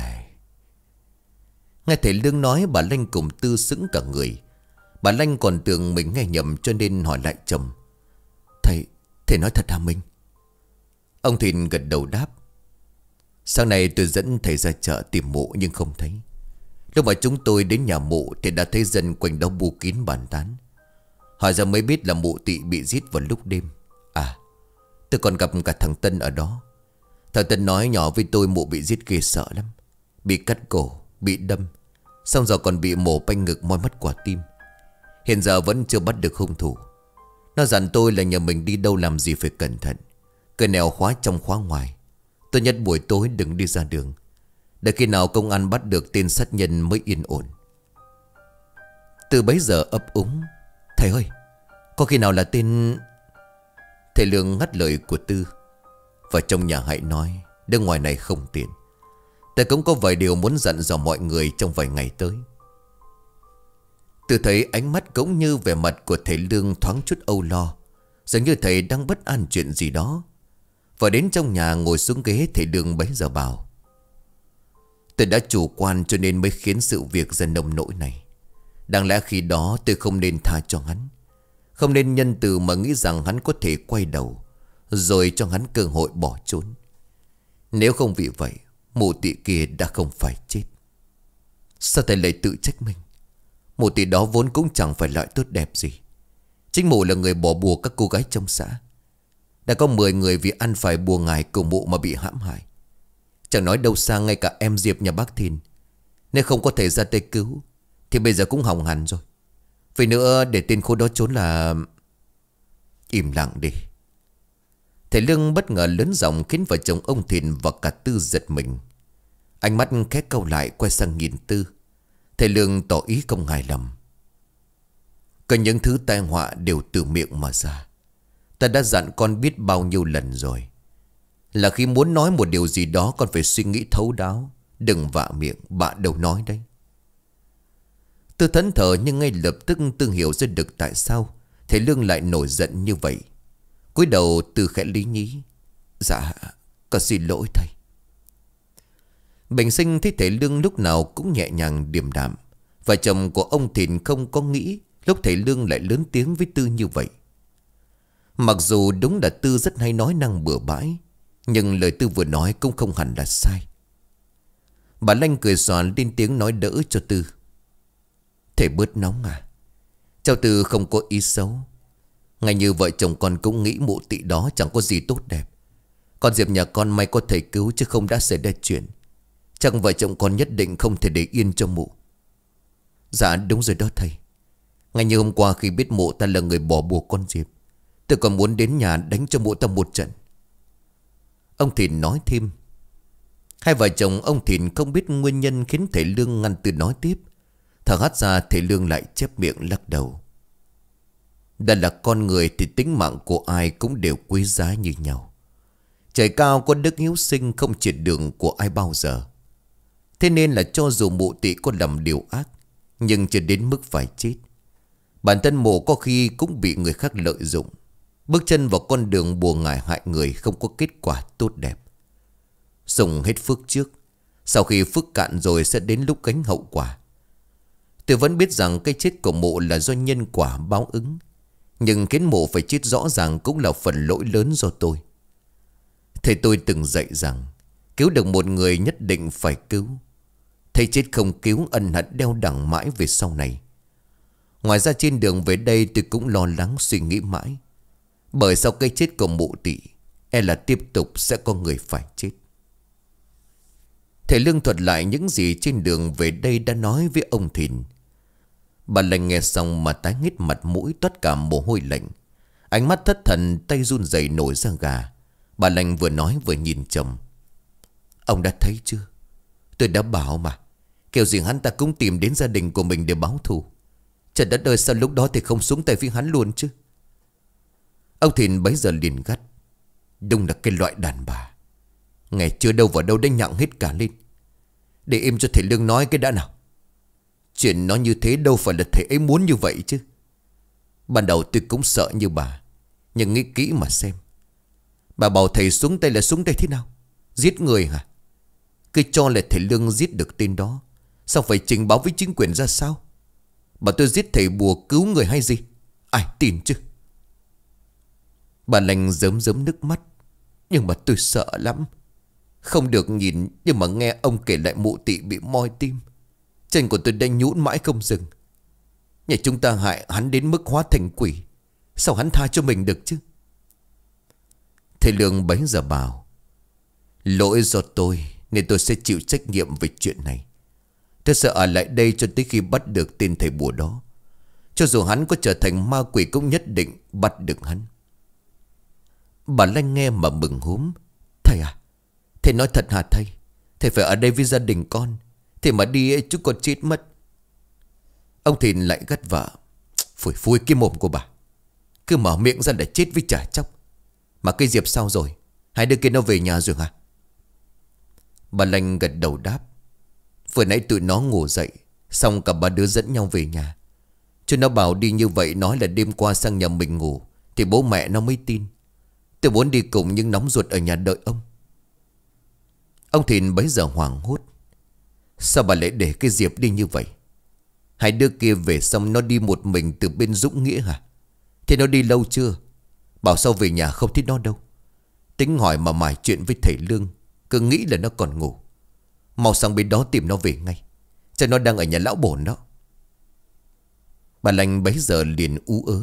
Nghe thầy Lương nói, bà Lanh cùng Tư sững cả người. Bà Lanh còn tưởng mình nghe nhầm cho nên hỏi lại chồng: Thầy nói thật hả Minh? Ông Thìn gật đầu đáp: sáng nay tôi dẫn thầy ra chợ tìm mụ nhưng không thấy. Lúc mà chúng tôi đến nhà mụ thì đã thấy dân quanh đó bu kín bàn tán. Hỏi ra mới biết là mụ Tị bị giết vào lúc đêm. À, tôi còn gặp cả thằng Tân ở đó. Thằng Tân nói nhỏ với tôi mụ bị giết ghê sợ lắm. Bị cắt cổ, bị đâm, xong rồi còn bị mổ banh ngực moi mất quả tim. Hiện giờ vẫn chưa bắt được hung thủ. Nó dặn tôi là nhà mình đi đâu làm gì phải cẩn thận, cửa nẻo khóa trong khóa ngoài. Tôi nhất buổi tối đừng đi ra đường, để khi nào công an bắt được tên sát nhân mới yên ổn. Từ bấy giờ ấp úng: thầy ơi, có khi nào là tên... Thầy Lương ngắt lời của Tư: vào trong nhà hãy nói, đứng ngoài này không tiện. Thầy cũng có vài điều muốn dặn dò mọi người trong vài ngày tới. Tư thấy ánh mắt cũng như vẻ mặt của thầy Lương thoáng chút âu lo, dường như thầy đang bất an chuyện gì đó. Và đến trong nhà ngồi xuống ghế, thầy Lương bấy giờ bảo: tôi đã chủ quan cho nên mới khiến sự việc ra nông nỗi này. Đáng lẽ khi đó tôi không nên tha cho hắn, không nên nhân từ mà nghĩ rằng hắn có thể quay đầu, rồi cho hắn cơ hội bỏ trốn. Nếu không vì vậy, mụ Tị kia đã không phải chết. Sao thầy lại tự trách mình? Mụ Tị đó vốn cũng chẳng phải loại tốt đẹp gì. Chính mụ là người bỏ bùa các cô gái trong xã. Đã có 10 người vì ăn phải bùa ngải cùng mụ mà bị hãm hại. Chẳng nói đâu xa ngay cả em Diệp nhà bác Thìn, nếu không có thể ra tay cứu thì bây giờ cũng hỏng hẳn rồi. Vì nữa để tên khốn đó trốn là... Im lặng đi. Thầy Lương bất ngờ lớn giọng khiến vợ chồng ông Thìn và cả Tư giật mình. Ánh mắt khẽ cau lại, quay sang nhìn Tư. Thầy Lương tỏ ý không hài lòng: có những thứ tai họa đều từ miệng mà ra. Ta đã dặn con biết bao nhiêu lần rồi, là khi muốn nói một điều gì đó con phải suy nghĩ thấu đáo, đừng vạ miệng bạ đầu nói đấy. Tư thẫn thờ nhưng ngay lập tức Tư hiểu ra được tại sao thầy Lương lại nổi giận như vậy. Cúi đầu Tư khẽ lý nhí: dạ, con xin lỗi thầy. Bình sinh thấy thầy Lương lúc nào cũng nhẹ nhàng điềm đạm. Và chồng của ông Thìn không có nghĩ lúc thầy Lương lại lớn tiếng với Tư như vậy. Mặc dù đúng là Tư rất hay nói năng bừa bãi, nhưng lời Tư vừa nói cũng không hẳn là sai. Bà Lanh cười xòa lên tiếng nói đỡ cho Tư: thầy bớt nóng à, cháu Tư không có ý xấu. Ngay như vợ chồng con cũng nghĩ mụ Tị đó chẳng có gì tốt đẹp. Con Diệp nhà con may có thầy cứu chứ không đã xảy ra chuyện. Chắc vợ chồng con nhất định không thể để yên cho mụ. Dạ đúng rồi đó thầy. Ngay như hôm qua khi biết mụ ta là người bỏ bùa con Diệp, tôi còn muốn đến nhà đánh cho mụ ta một trận. Ông Thìn nói thêm. Hai vợ chồng ông Thìn không biết nguyên nhân khiến thầy Lương ngăn Tư nói tiếp. Thở hắt ra, thầy Lương lại chép miệng lắc đầu. Đã là con người thì tính mạng của ai cũng đều quý giá như nhau. Trời cao có đức hiếu sinh, không triệt đường của ai bao giờ. Thế nên là cho dù mụ Tị có làm điều ác, nhưng chưa đến mức phải chết. Bản thân mụ có khi cũng bị người khác lợi dụng, bước chân vào con đường bùa ngải hại người, không có kết quả tốt đẹp. Dùng hết phước trước, sau khi phước cạn rồi sẽ đến lúc gánh hậu quả. Tôi vẫn biết rằng cái chết của mụ là do nhân quả báo ứng, nhưng khiến mụ phải chết rõ ràng cũng là phần lỗi lớn do tôi. Thầy tôi từng dạy rằng cứu được một người nhất định phải cứu. Thầy chết không cứu, ân hận đeo đẳng mãi về sau này. Ngoài ra trên đường về đây tôi cũng lo lắng suy nghĩ mãi. Bởi sau cái chết của mụ Tị, là tiếp tục sẽ có người phải chết. Thầy Lương thuật lại những gì trên đường về đây đã nói với ông Thìn. Bà Lành nghe xong mà tái nghết mặt mũi, toát cả mồ hôi lạnh. Ánh mắt thất thần, tay run rẩy nổi da gà. Bà Lành vừa nói vừa nhìn chồng. Ông đã thấy chưa? Tôi đã bảo mà, kiểu gì hắn ta cũng tìm đến gia đình của mình để báo thù. Trời đất ơi, sao lúc đó thì không xuống tay với hắn luôn chứ? Ông Thìn bấy giờ liền gắt. Đúng là cái loại đàn bà, ngày chưa đâu vào đâu đã nhặng hết cả lên. Để im cho thầy Lương nói cái đã nào. Chuyện nó như thế đâu phải là thầy ấy muốn như vậy chứ. Ban đầu tôi cũng sợ như bà, nhưng nghĩ kỹ mà xem. Bà bảo thầy xuống tay là xuống tay thế nào? Giết người hả? Cứ cho là thầy Lương giết được tên đó, sao phải trình báo với chính quyền ra sao? Bà tôi giết thầy bùa cứu người hay gì? Ai tin chứ? Bà Lành rớm rớm nước mắt. Nhưng mà tôi sợ lắm. Không được nhìn, nhưng mà nghe ông kể lại mụ Tị bị moi tim, chân của tôi đã nhũn mãi không dừng. Nhà chúng ta hại hắn đến mức hóa thành quỷ, sao hắn tha cho mình được chứ? Thầy Lương bấy giờ bảo. Lỗi do tôi, nên tôi sẽ chịu trách nhiệm về chuyện này. Tôi sẽ ở lại đây cho tới khi bắt được tên thầy bùa đó. Cho dù hắn có trở thành ma quỷ cũng nhất định bắt được hắn. Bà Lanh nghe mà mừng húm. Thầy à, thầy nói thật hả thầy? Thầy phải ở đây với gia đình con, thầy mà đi ấy, chúng con chết mất. Ông Thìn lại gắt vợ. Phủi phui cái mồm của bà, cứ mở miệng ra là chết với chả chóc. Mà cái Diệp sao rồi? Hai đứa kia nó về nhà rồi hả? Bà Lanh gật đầu đáp. Vừa nãy tụi nó ngủ dậy, xong cả ba đứa dẫn nhau về nhà. Chúng nó bảo đi như vậy, nói là đêm qua sang nhà mình ngủ, thì bố mẹ nó mới tin. Tôi muốn đi cùng nhưng nóng ruột ở nhà đợi ông. Ông Thìn bấy giờ hoảng hốt. Sao bà lại để cái Diệp đi như vậy? Hai đứa kia về xong nó đi một mình từ bên Dũng Nghĩa hả? Thế nó đi lâu chưa? Bảo sao về nhà không thấy nó đâu. Tính hỏi mà mải chuyện với thầy Lương, cứ nghĩ là nó còn ngủ. Mau sang bên đó tìm nó về ngay, chắc nó đang ở nhà lão bổn đó. Bà Lành bấy giờ liền ú ớ.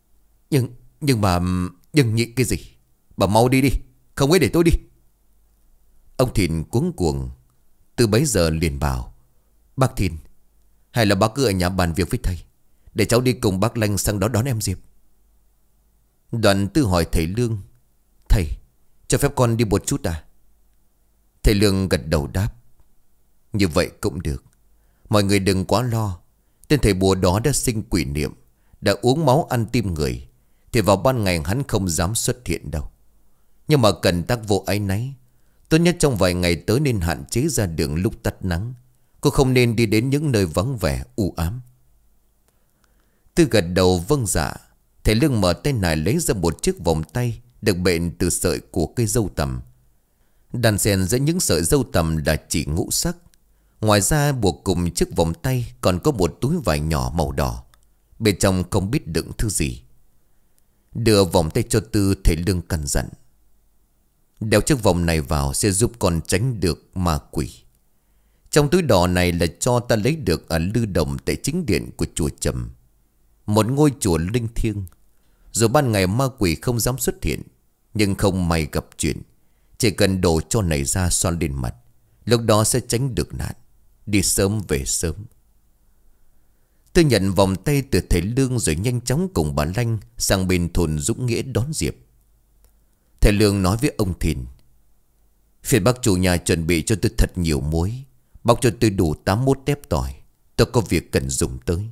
Nhưng nhị cái gì? Bà mau đi đi, không ấy để tôi đi. Ông Thìn cuống cuồng. Từ bấy giờ liền bảo. Bác Thìn, hay là bác cứ ở nhà bàn việc với thầy, để cháu đi cùng bác Lanh sang đó đón em Diệp. Đoạn Tư hỏi thầy Lương. Thầy, cho phép con đi một chút à? Thầy Lương gật đầu đáp. Như vậy cũng được. Mọi người đừng quá lo. Tên thầy bùa đó đã sinh quỷ niệm, đã uống máu ăn tim người, thì vào ban ngày hắn không dám xuất hiện đâu. Nhưng mà cần tác vô áy náy, tốt nhất trong vài ngày tới nên hạn chế ra đường lúc tắt nắng. Cô không nên đi đến những nơi vắng vẻ u ám. Tư gật đầu vâng dạ. Thầy Lương mở tay nải lấy ra một chiếc vòng tay được bện từ sợi của cây dâu tằm. Đan xen giữa những sợi dâu tằm là chỉ ngũ sắc. Ngoài ra buộc cùng chiếc vòng tay còn có một túi vải nhỏ màu đỏ, bên trong không biết đựng thứ gì. Đưa vòng tay cho Tư, thầy Lương căn dặn. Đeo chiếc vòng này vào sẽ giúp con tránh được ma quỷ. Trong túi đỏ này là cho ta lấy được ở Lư Đồng tại chính điện của chùa Trầm, một ngôi chùa linh thiêng. Dù ban ngày ma quỷ không dám xuất hiện, nhưng không may gặp chuyện, chỉ cần đổ cho này ra xoa lên mặt, lúc đó sẽ tránh được nạn, đi sớm về sớm. Tôi nhận vòng tay từ thầy Lương rồi nhanh chóng cùng bà Lanh sang bên thôn Dũng Nghĩa đón Diệp. Thầy Lương nói với ông Thìn. Phiền bác chủ nhà chuẩn bị cho tôi thật nhiều muối, bóc cho tôi đủ 81 tép tỏi. Tôi có việc cần dùng tới.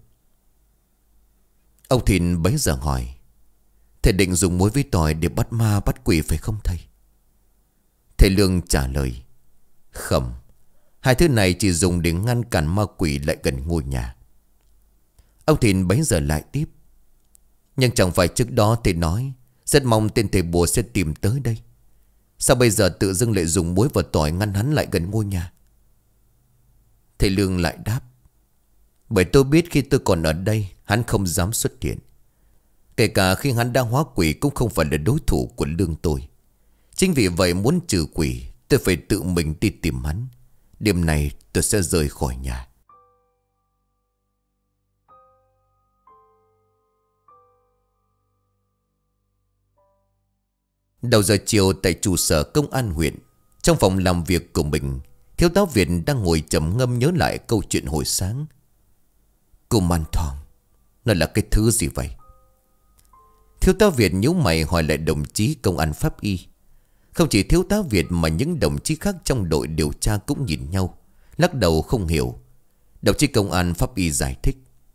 Ông Thìn bấy giờ hỏi: thầy định dùng muối với tỏi để bắt ma bắt quỷ phải không thầy? Thầy Lương trả lời: không, hai thứ này chỉ dùng để ngăn cản ma quỷ lại gần ngôi nhà. Ông Thìn bấy giờ lại tiếp: nhưng chẳng phải trước đó thầy nói rất mong tên thầy bùa sẽ tìm tới đây, sao bây giờ tự dưng lại dùng muối và tỏi ngăn hắn lại gần ngôi nhà? Thầy Lương lại đáp: bởi tôi biết khi tôi còn ở đây hắn không dám xuất hiện. Kể cả khi hắn đang hóa quỷ cũng không phải là đối thủ của Lương tôi. Chính vì vậy muốn trừ quỷ, tôi phải tự mình đi tìm hắn. Đêm này tôi sẽ rời khỏi nhà. Đầu giờ chiều tại trụ sở công an huyện, trong phòng làm việc của mình, thiếu tá Việt đang ngồi trầm ngâm nhớ lại câu chuyện hồi sáng. Cô Man Thong, nó là cái thứ gì vậy? Thiếu tá Việt nhíu mày hỏi lại đồng chí công an pháp y. Không chỉ thiếu tá Việt mà những đồng chí khác trong đội điều tra cũng nhìn nhau, lắc đầu không hiểu. Đồng chí công an pháp y giải thích: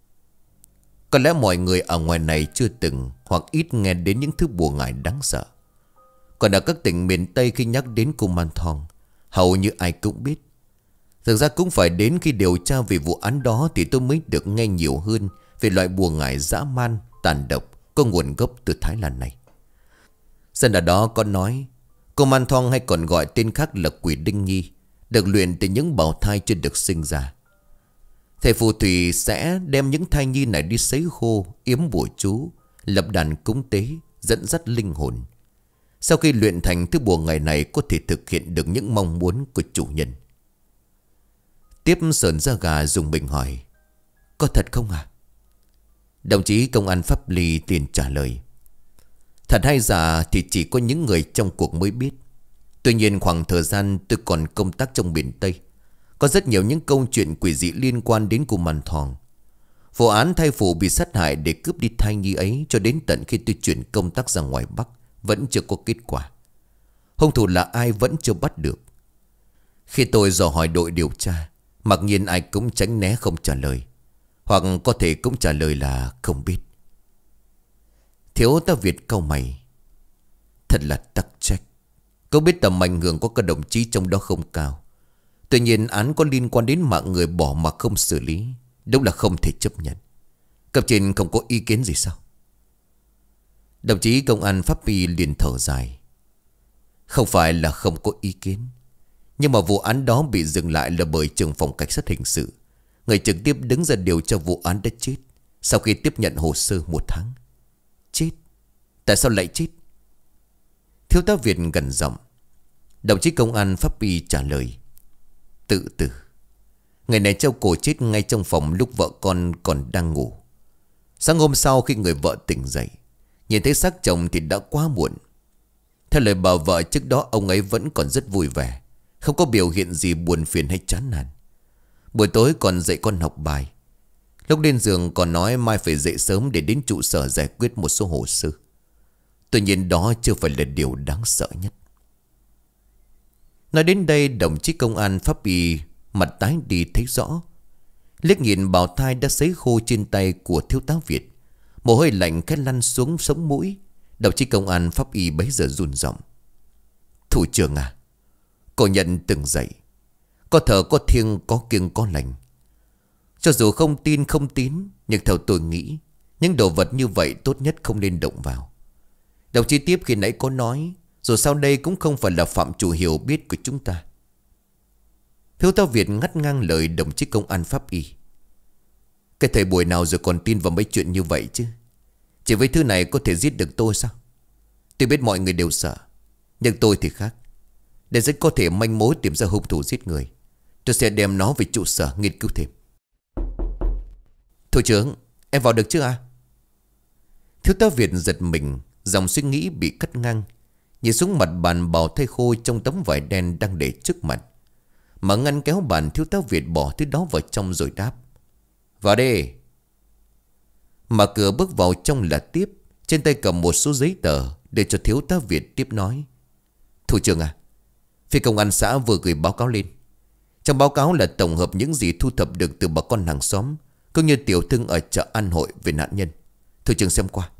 có lẽ mọi người ở ngoài này chưa từng hoặc ít nghe đến những thứ bùa ngải đáng sợ. Còn ở các tỉnh miền Tây khi nhắc đến cô Man Thong, hầu như ai cũng biết. Thực ra cũng phải đến khi điều tra về vụ án đó thì tôi mới được nghe nhiều hơn về loại bùa ngải dã man, tàn độc, có nguồn gốc từ Thái Lan này. Dân ở đó có nói cô Man Thong, hay còn gọi tên khác là quỷ Đinh Nhi, được luyện từ những bào thai chưa được sinh ra. Thầy phù thủy sẽ đem những thai nhi này đi sấy khô, yếm bùa chú, lập đàn cúng tế, dẫn dắt linh hồn. Sau khi luyện thành thứ bùa ngải này có thể thực hiện được những mong muốn của chủ nhân. Tiếp sờn da gà dùng mình hỏi: có thật không à? Đồng chí công an pháp lý liền trả lời: thật hay giả thì chỉ có những người trong cuộc mới biết. Tuy nhiên khoảng thời gian tôi còn công tác trong miền Tây, có rất nhiều những câu chuyện quỷ dị liên quan đến cô Man Thong. Vụ án thai phụ bị sát hại để cướp đi thai nhi ấy cho đến tận khi tôi chuyển công tác ra ngoài Bắc vẫn chưa có kết quả. Hung thủ là ai vẫn chưa bắt được. Khi tôi dò hỏi đội điều tra, mặc nhiên ai cũng tránh né không trả lời, hoặc có thể cũng trả lời là không biết. Thiếu tá Việt cau mày: thật là tắc trách. Có biết tầm ảnh hưởng của các đồng chí trong đó không cao. Tuy nhiên án có liên quan đến mạng người bỏ mà không xử lý, đúng là không thể chấp nhận. Cấp trên không có ý kiến gì sao? Đồng chí công an pháp y liền thở dài: không phải là không có ý kiến, nhưng mà vụ án đó bị dừng lại là bởi trưởng phòng cảnh sát hình sự, người trực tiếp đứng ra điều tra vụ án đã chết sau khi tiếp nhận hồ sơ 1 tháng. Chết? Tại sao lại chết? Thiếu tá Việt gần giọng. Đồng chí công an pháp y trả lời: tự tử. Người này treo cổ chết ngay trong phòng lúc vợ con còn đang ngủ. Sáng hôm sau khi người vợ tỉnh dậy, nhìn thấy xác chồng thì đã quá muộn. Theo lời bà vợ, trước đó ông ấy vẫn còn rất vui vẻ, không có biểu hiện gì buồn phiền hay chán nản. Buổi tối còn dạy con học bài. Lúc lên giường còn nói mai phải dậy sớm để đến trụ sở giải quyết một số hồ sơ. Tuy nhiên đó chưa phải là điều đáng sợ nhất. Nói đến đây, đồng chí công an pháp y mặt tái đi thấy rõ. Liếc nhìn bào thai đã sấy khô trên tay của thiếu tá Việt, mồ hôi lạnh khẽ lăn xuống sống mũi. Đồng chí công an pháp y bấy giờ run giọng: thủ trưởng à, cô nhận từng dạy, có thờ có thiêng, có kiêng có lành. Cho dù không tin không tín, nhưng theo tôi nghĩ những đồ vật như vậy tốt nhất không nên động vào. Đồng chí tiếp khi nãy có nói, dù sau đây cũng không phải là phạm chủ hiểu biết của chúng ta. Thiếu tá Việt ngắt ngang lời đồng chí công an pháp y: cái thời buổi nào rồi còn tin vào mấy chuyện như vậy chứ? Chỉ với thứ này có thể giết được tôi sao? Tôi biết mọi người đều sợ, nhưng tôi thì khác. Để rất có thể manh mối tìm ra hung thủ giết người, tôi sẽ đem nó về trụ sở nghiên cứu thêm. Thủ trưởng, em vào được chứ à? Thiếu tá Việt giật mình, dòng suy nghĩ bị cắt ngang. Nhìn xuống mặt bàn bào thây khô trong tấm vải đen đang để trước mặt. Mà ngăn kéo bàn, thiếu tá Việt bỏ thứ đó vào trong rồi đáp: vào đi. Mà cửa bước vào trong là Tiếp, trên tay cầm một số giấy tờ để cho thiếu tá Việt. Tiếp nói: thủ trưởng à, phía công an xã vừa gửi báo cáo lên, Trong báo cáo là tổng hợp những gì thu thập được từ bà con hàng xóm cũng như tiểu thương ở chợ An Hội về nạn nhân. Thủ trưởng xem qua.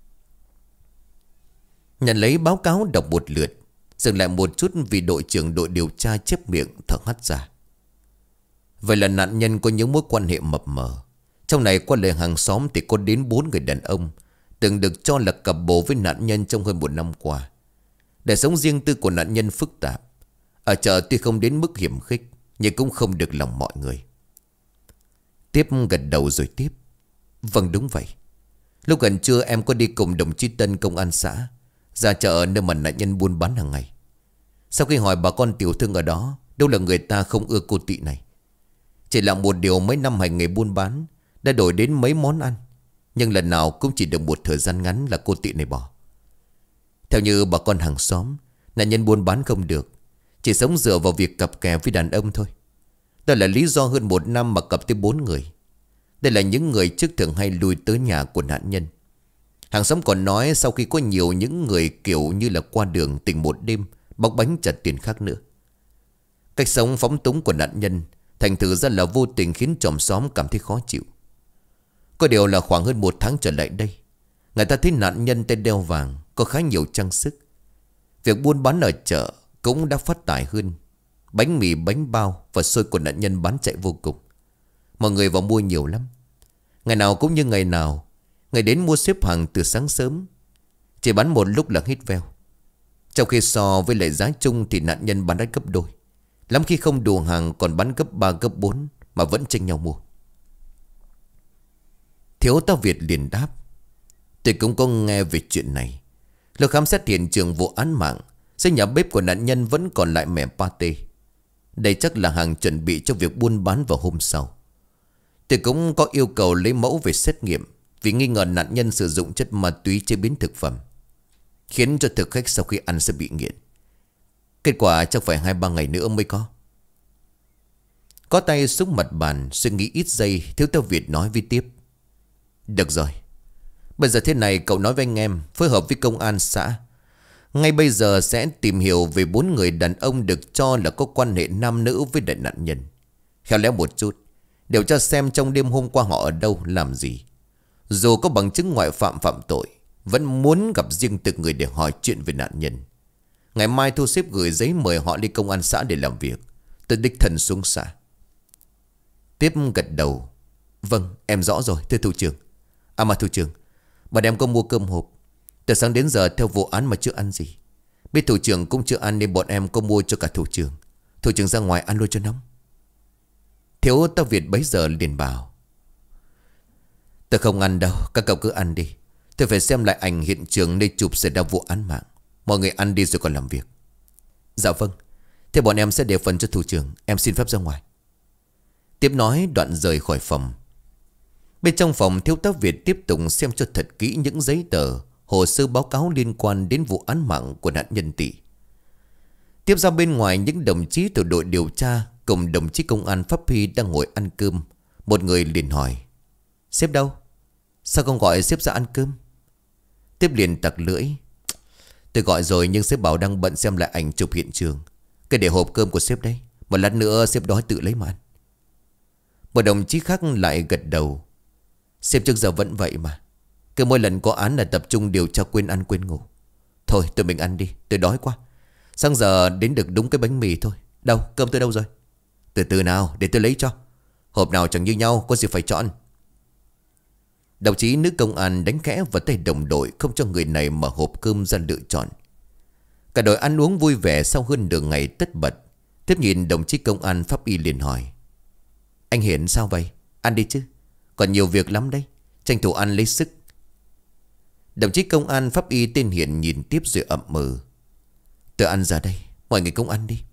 Nhận lấy báo cáo đọc một lượt, dừng lại một chút vì đội trưởng đội điều tra chép miệng thở hắt ra. Vậy là nạn nhân có những mối quan hệ mập mờ. Trong này qua lời hàng xóm thì có đến 4 người đàn ông từng được cho là cặp bồ với nạn nhân trong hơn 1 năm qua. Đời sống riêng tư của nạn nhân phức tạp. Ở chợ tuy không đến mức hiểm khích nhưng cũng không được lòng mọi người. Tiếp gật đầu rồi tiếp. Vâng, đúng vậy. Lúc gần trưa em có đi cùng đồng chí Tân công an xã ra chợ nơi mà nạn nhân buôn bán hàng ngày. Sau khi hỏi bà con tiểu thương ở đó, đâu là người ta không ưa cô Tị này. Chỉ là một điều mấy năm hành nghề buôn bán đã đổi đến mấy món ăn, nhưng lần nào cũng chỉ được một thời gian ngắn là cô Tị này bỏ. Theo như bà con hàng xóm, nạn nhân buôn bán không được, chỉ sống dựa vào việc cặp kè với đàn ông thôi. Đó là lý do hơn 1 năm mà cặp tới 4 người. Đây là những người trước thường hay lui tới nhà của nạn nhân. Hàng xóm còn nói sau khi có nhiều những người kiểu như là qua đường tình một đêm bóc bánh chặt tiền khác nữa. Cách sống phóng túng của nạn nhân thành thử ra là vô tình khiến chòm xóm cảm thấy khó chịu. Có điều là khoảng hơn 1 tháng trở lại đây, người ta thấy nạn nhân tay đeo vàng, có khá nhiều trang sức. Việc buôn bán ở chợ cũng đã phát tài hơn. Bánh mì, bánh bao và xôi của nạn nhân bán chạy vô cùng. Mọi người vào mua nhiều lắm. Ngày nào cũng như ngày nào, người đến mua xếp hàng từ sáng sớm. Chỉ bán một lúc là hết veo. Trong khi so với lại giá chung thì nạn nhân bán đắt gấp đôi. Lắm khi không đủ hàng còn bán gấp 3 gấp 4 mà vẫn tranh nhau mua. Thiếu tá Việt liền đáp. Tôi cũng có nghe về chuyện này. Lúc khám xét hiện trường vụ án mạng, dưới nhà bếp của nạn nhân vẫn còn lại mẻ pate. Đây chắc là hàng chuẩn bị cho việc buôn bán vào hôm sau. Tôi cũng có yêu cầu lấy mẫu về xét nghiệm vì nghi ngờ nạn nhân sử dụng chất ma túy chế biến thực phẩm, khiến cho thực khách sau khi ăn sẽ bị nghiện. Kết quả chắc phải 2-3 ngày nữa mới có. Có tay xuống mặt bàn suy nghĩ ít giây, thiếu tá Việt nói với tiếp. Được rồi, bây giờ thế này, cậu nói với anh em phối hợp với công an xã. Ngay bây giờ sẽ tìm hiểu về 4 người đàn ông được cho là có quan hệ nam nữ với đại nạn nhân. Khéo léo một chút, điều tra xem trong đêm hôm qua họ ở đâu làm gì. Dù có bằng chứng ngoại phạm phạm tội, vẫn muốn gặp riêng từng người để hỏi chuyện về nạn nhân. Ngày mai thu xếp gửi giấy mời họ đi công an xã để làm việc. Tôi đích thân xuống xã. Tiếp gật đầu. Vâng, em rõ rồi thưa thủ trưởng. À mà thủ trưởng, bọn em có mua cơm hộp. Từ sáng đến giờ theo vụ án mà chưa ăn gì. Biết thủ trưởng cũng chưa ăn nên bọn em có mua cho cả thủ trưởng. Thủ trưởng ra ngoài ăn luôn cho nóng. Thiếu tá Việt bấy giờ liền bảo. Tôi không ăn đâu, các cậu cứ ăn đi. Tôi phải xem lại ảnh hiện trường nơi chụp xảy ra vụ án mạng. Mọi người ăn đi rồi còn làm việc. Dạ vâng. Thế bọn em sẽ để phần cho thủ trưởng. Em xin phép ra ngoài. Tiếp nói đoạn rời khỏi phòng. Bên trong phòng, thiếu tá Việt tiếp tục xem cho thật kỹ những giấy tờ, hồ sơ báo cáo liên quan đến vụ án mạng của nạn nhân Tị. Tiếp ra bên ngoài, những đồng chí từ đội điều tra cùng đồng chí công an Pháp Huy đang ngồi ăn cơm. Một người liền hỏi. Sếp đâu? Sao không gọi sếp ra ăn cơm? Tiếp liền tặc lưỡi. Tôi gọi rồi nhưng sếp bảo đang bận xem lại ảnh chụp hiện trường. Cái để hộp cơm của sếp đấy. Một lát nữa sếp đói tự lấy mà ăn. Một đồng chí khác lại gật đầu. Sếp trước giờ vẫn vậy mà. Cứ mỗi lần có án là tập trung điều tra quên ăn quên ngủ. Thôi tụi mình ăn đi, tôi đói quá. Sáng giờ đến được đúng cái bánh mì thôi. Đâu, cơm tôi đâu rồi? Từ từ nào, để tôi lấy cho. Hộp nào chẳng như nhau, có gì phải chọn. Đồng chí nữ công an đánh khẽ vào tay đồng đội, không cho người này mở hộp cơm ra lựa chọn. Cả đội ăn uống vui vẻ sau hơn nửa ngày tất bật. Tiếp nhìn đồng chí công an Pháp Y liền hỏi. Anh Hiển sao vậy? Ăn đi chứ. Còn nhiều việc lắm đấy. Tranh thủ ăn lấy sức. Đồng chí công an Pháp Y tên Hiển nhìn tiếp rồi ậm ừ. Tôi ăn ra đây. Mọi người cũng ăn đi.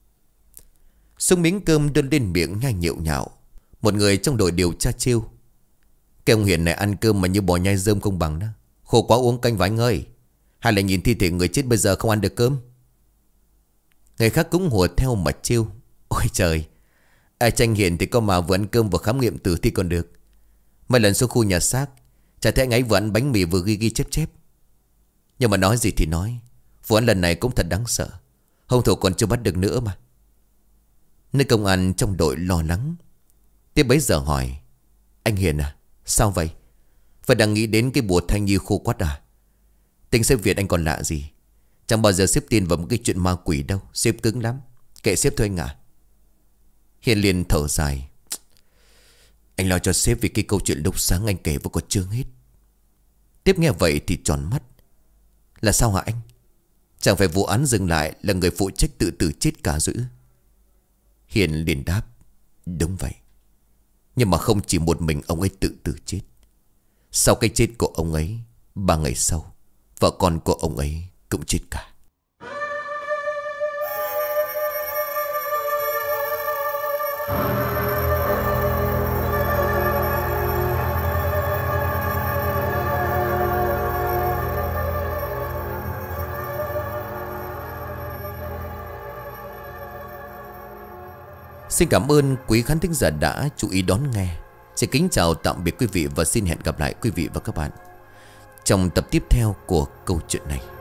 Xúc miếng cơm đưa lên miệng nhai nhệu nhạo. Một người trong đội điều tra trêu. Cái ông Hiển này ăn cơm mà như bò nhai rơm không bằng đó. Khô quá uống canh vào anh ơi. Hay là nhìn thi thể người chết bây giờ không ăn được cơm. Người khác cũng hùa theo mà trêu. Ôi trời, ai tranh Hiển thì có mà vừa ăn cơm vừa khám nghiệm tử thi còn được. Mấy lần xuống khu nhà xác, chả thấy anh ấy vừa ăn bánh mì vừa ghi chép chép. Nhưng mà nói gì thì nói, vụ án lần này cũng thật đáng sợ. Hung thủ còn chưa bắt được nữa mà. Nơi công an trong đội lo lắng. Tiếp bấy giờ hỏi: Anh Hiền à, sao vậy? Phải đang nghĩ đến cái bùa thai nhi khô quắt à? Tính sếp Việt anh còn lạ gì? Chẳng bao giờ sếp tin vào một cái chuyện ma quỷ đâu. Sếp cứng lắm. Kệ sếp thôi anh ạ. Hiền liền thở dài: Anh lo cho sếp vì cái câu chuyện lúc sáng anh kể vẫn còn chưa hết. Tiếp nghe vậy thì tròn mắt: Là sao hả anh? Chẳng phải vụ án dừng lại là người phụ trách tự tử chết cả rồi ư? Hiền liền đáp: Đúng vậy. Nhưng mà không chỉ một mình ông ấy tự tử chết. Sau cái chết của ông ấy, 3 ngày sau, vợ con của ông ấy cũng chết cả. Xin cảm ơn quý khán thính giả đã chú ý đón nghe. Xin kính chào tạm biệt quý vị và xin hẹn gặp lại quý vị và các bạn trong tập tiếp theo của câu chuyện này.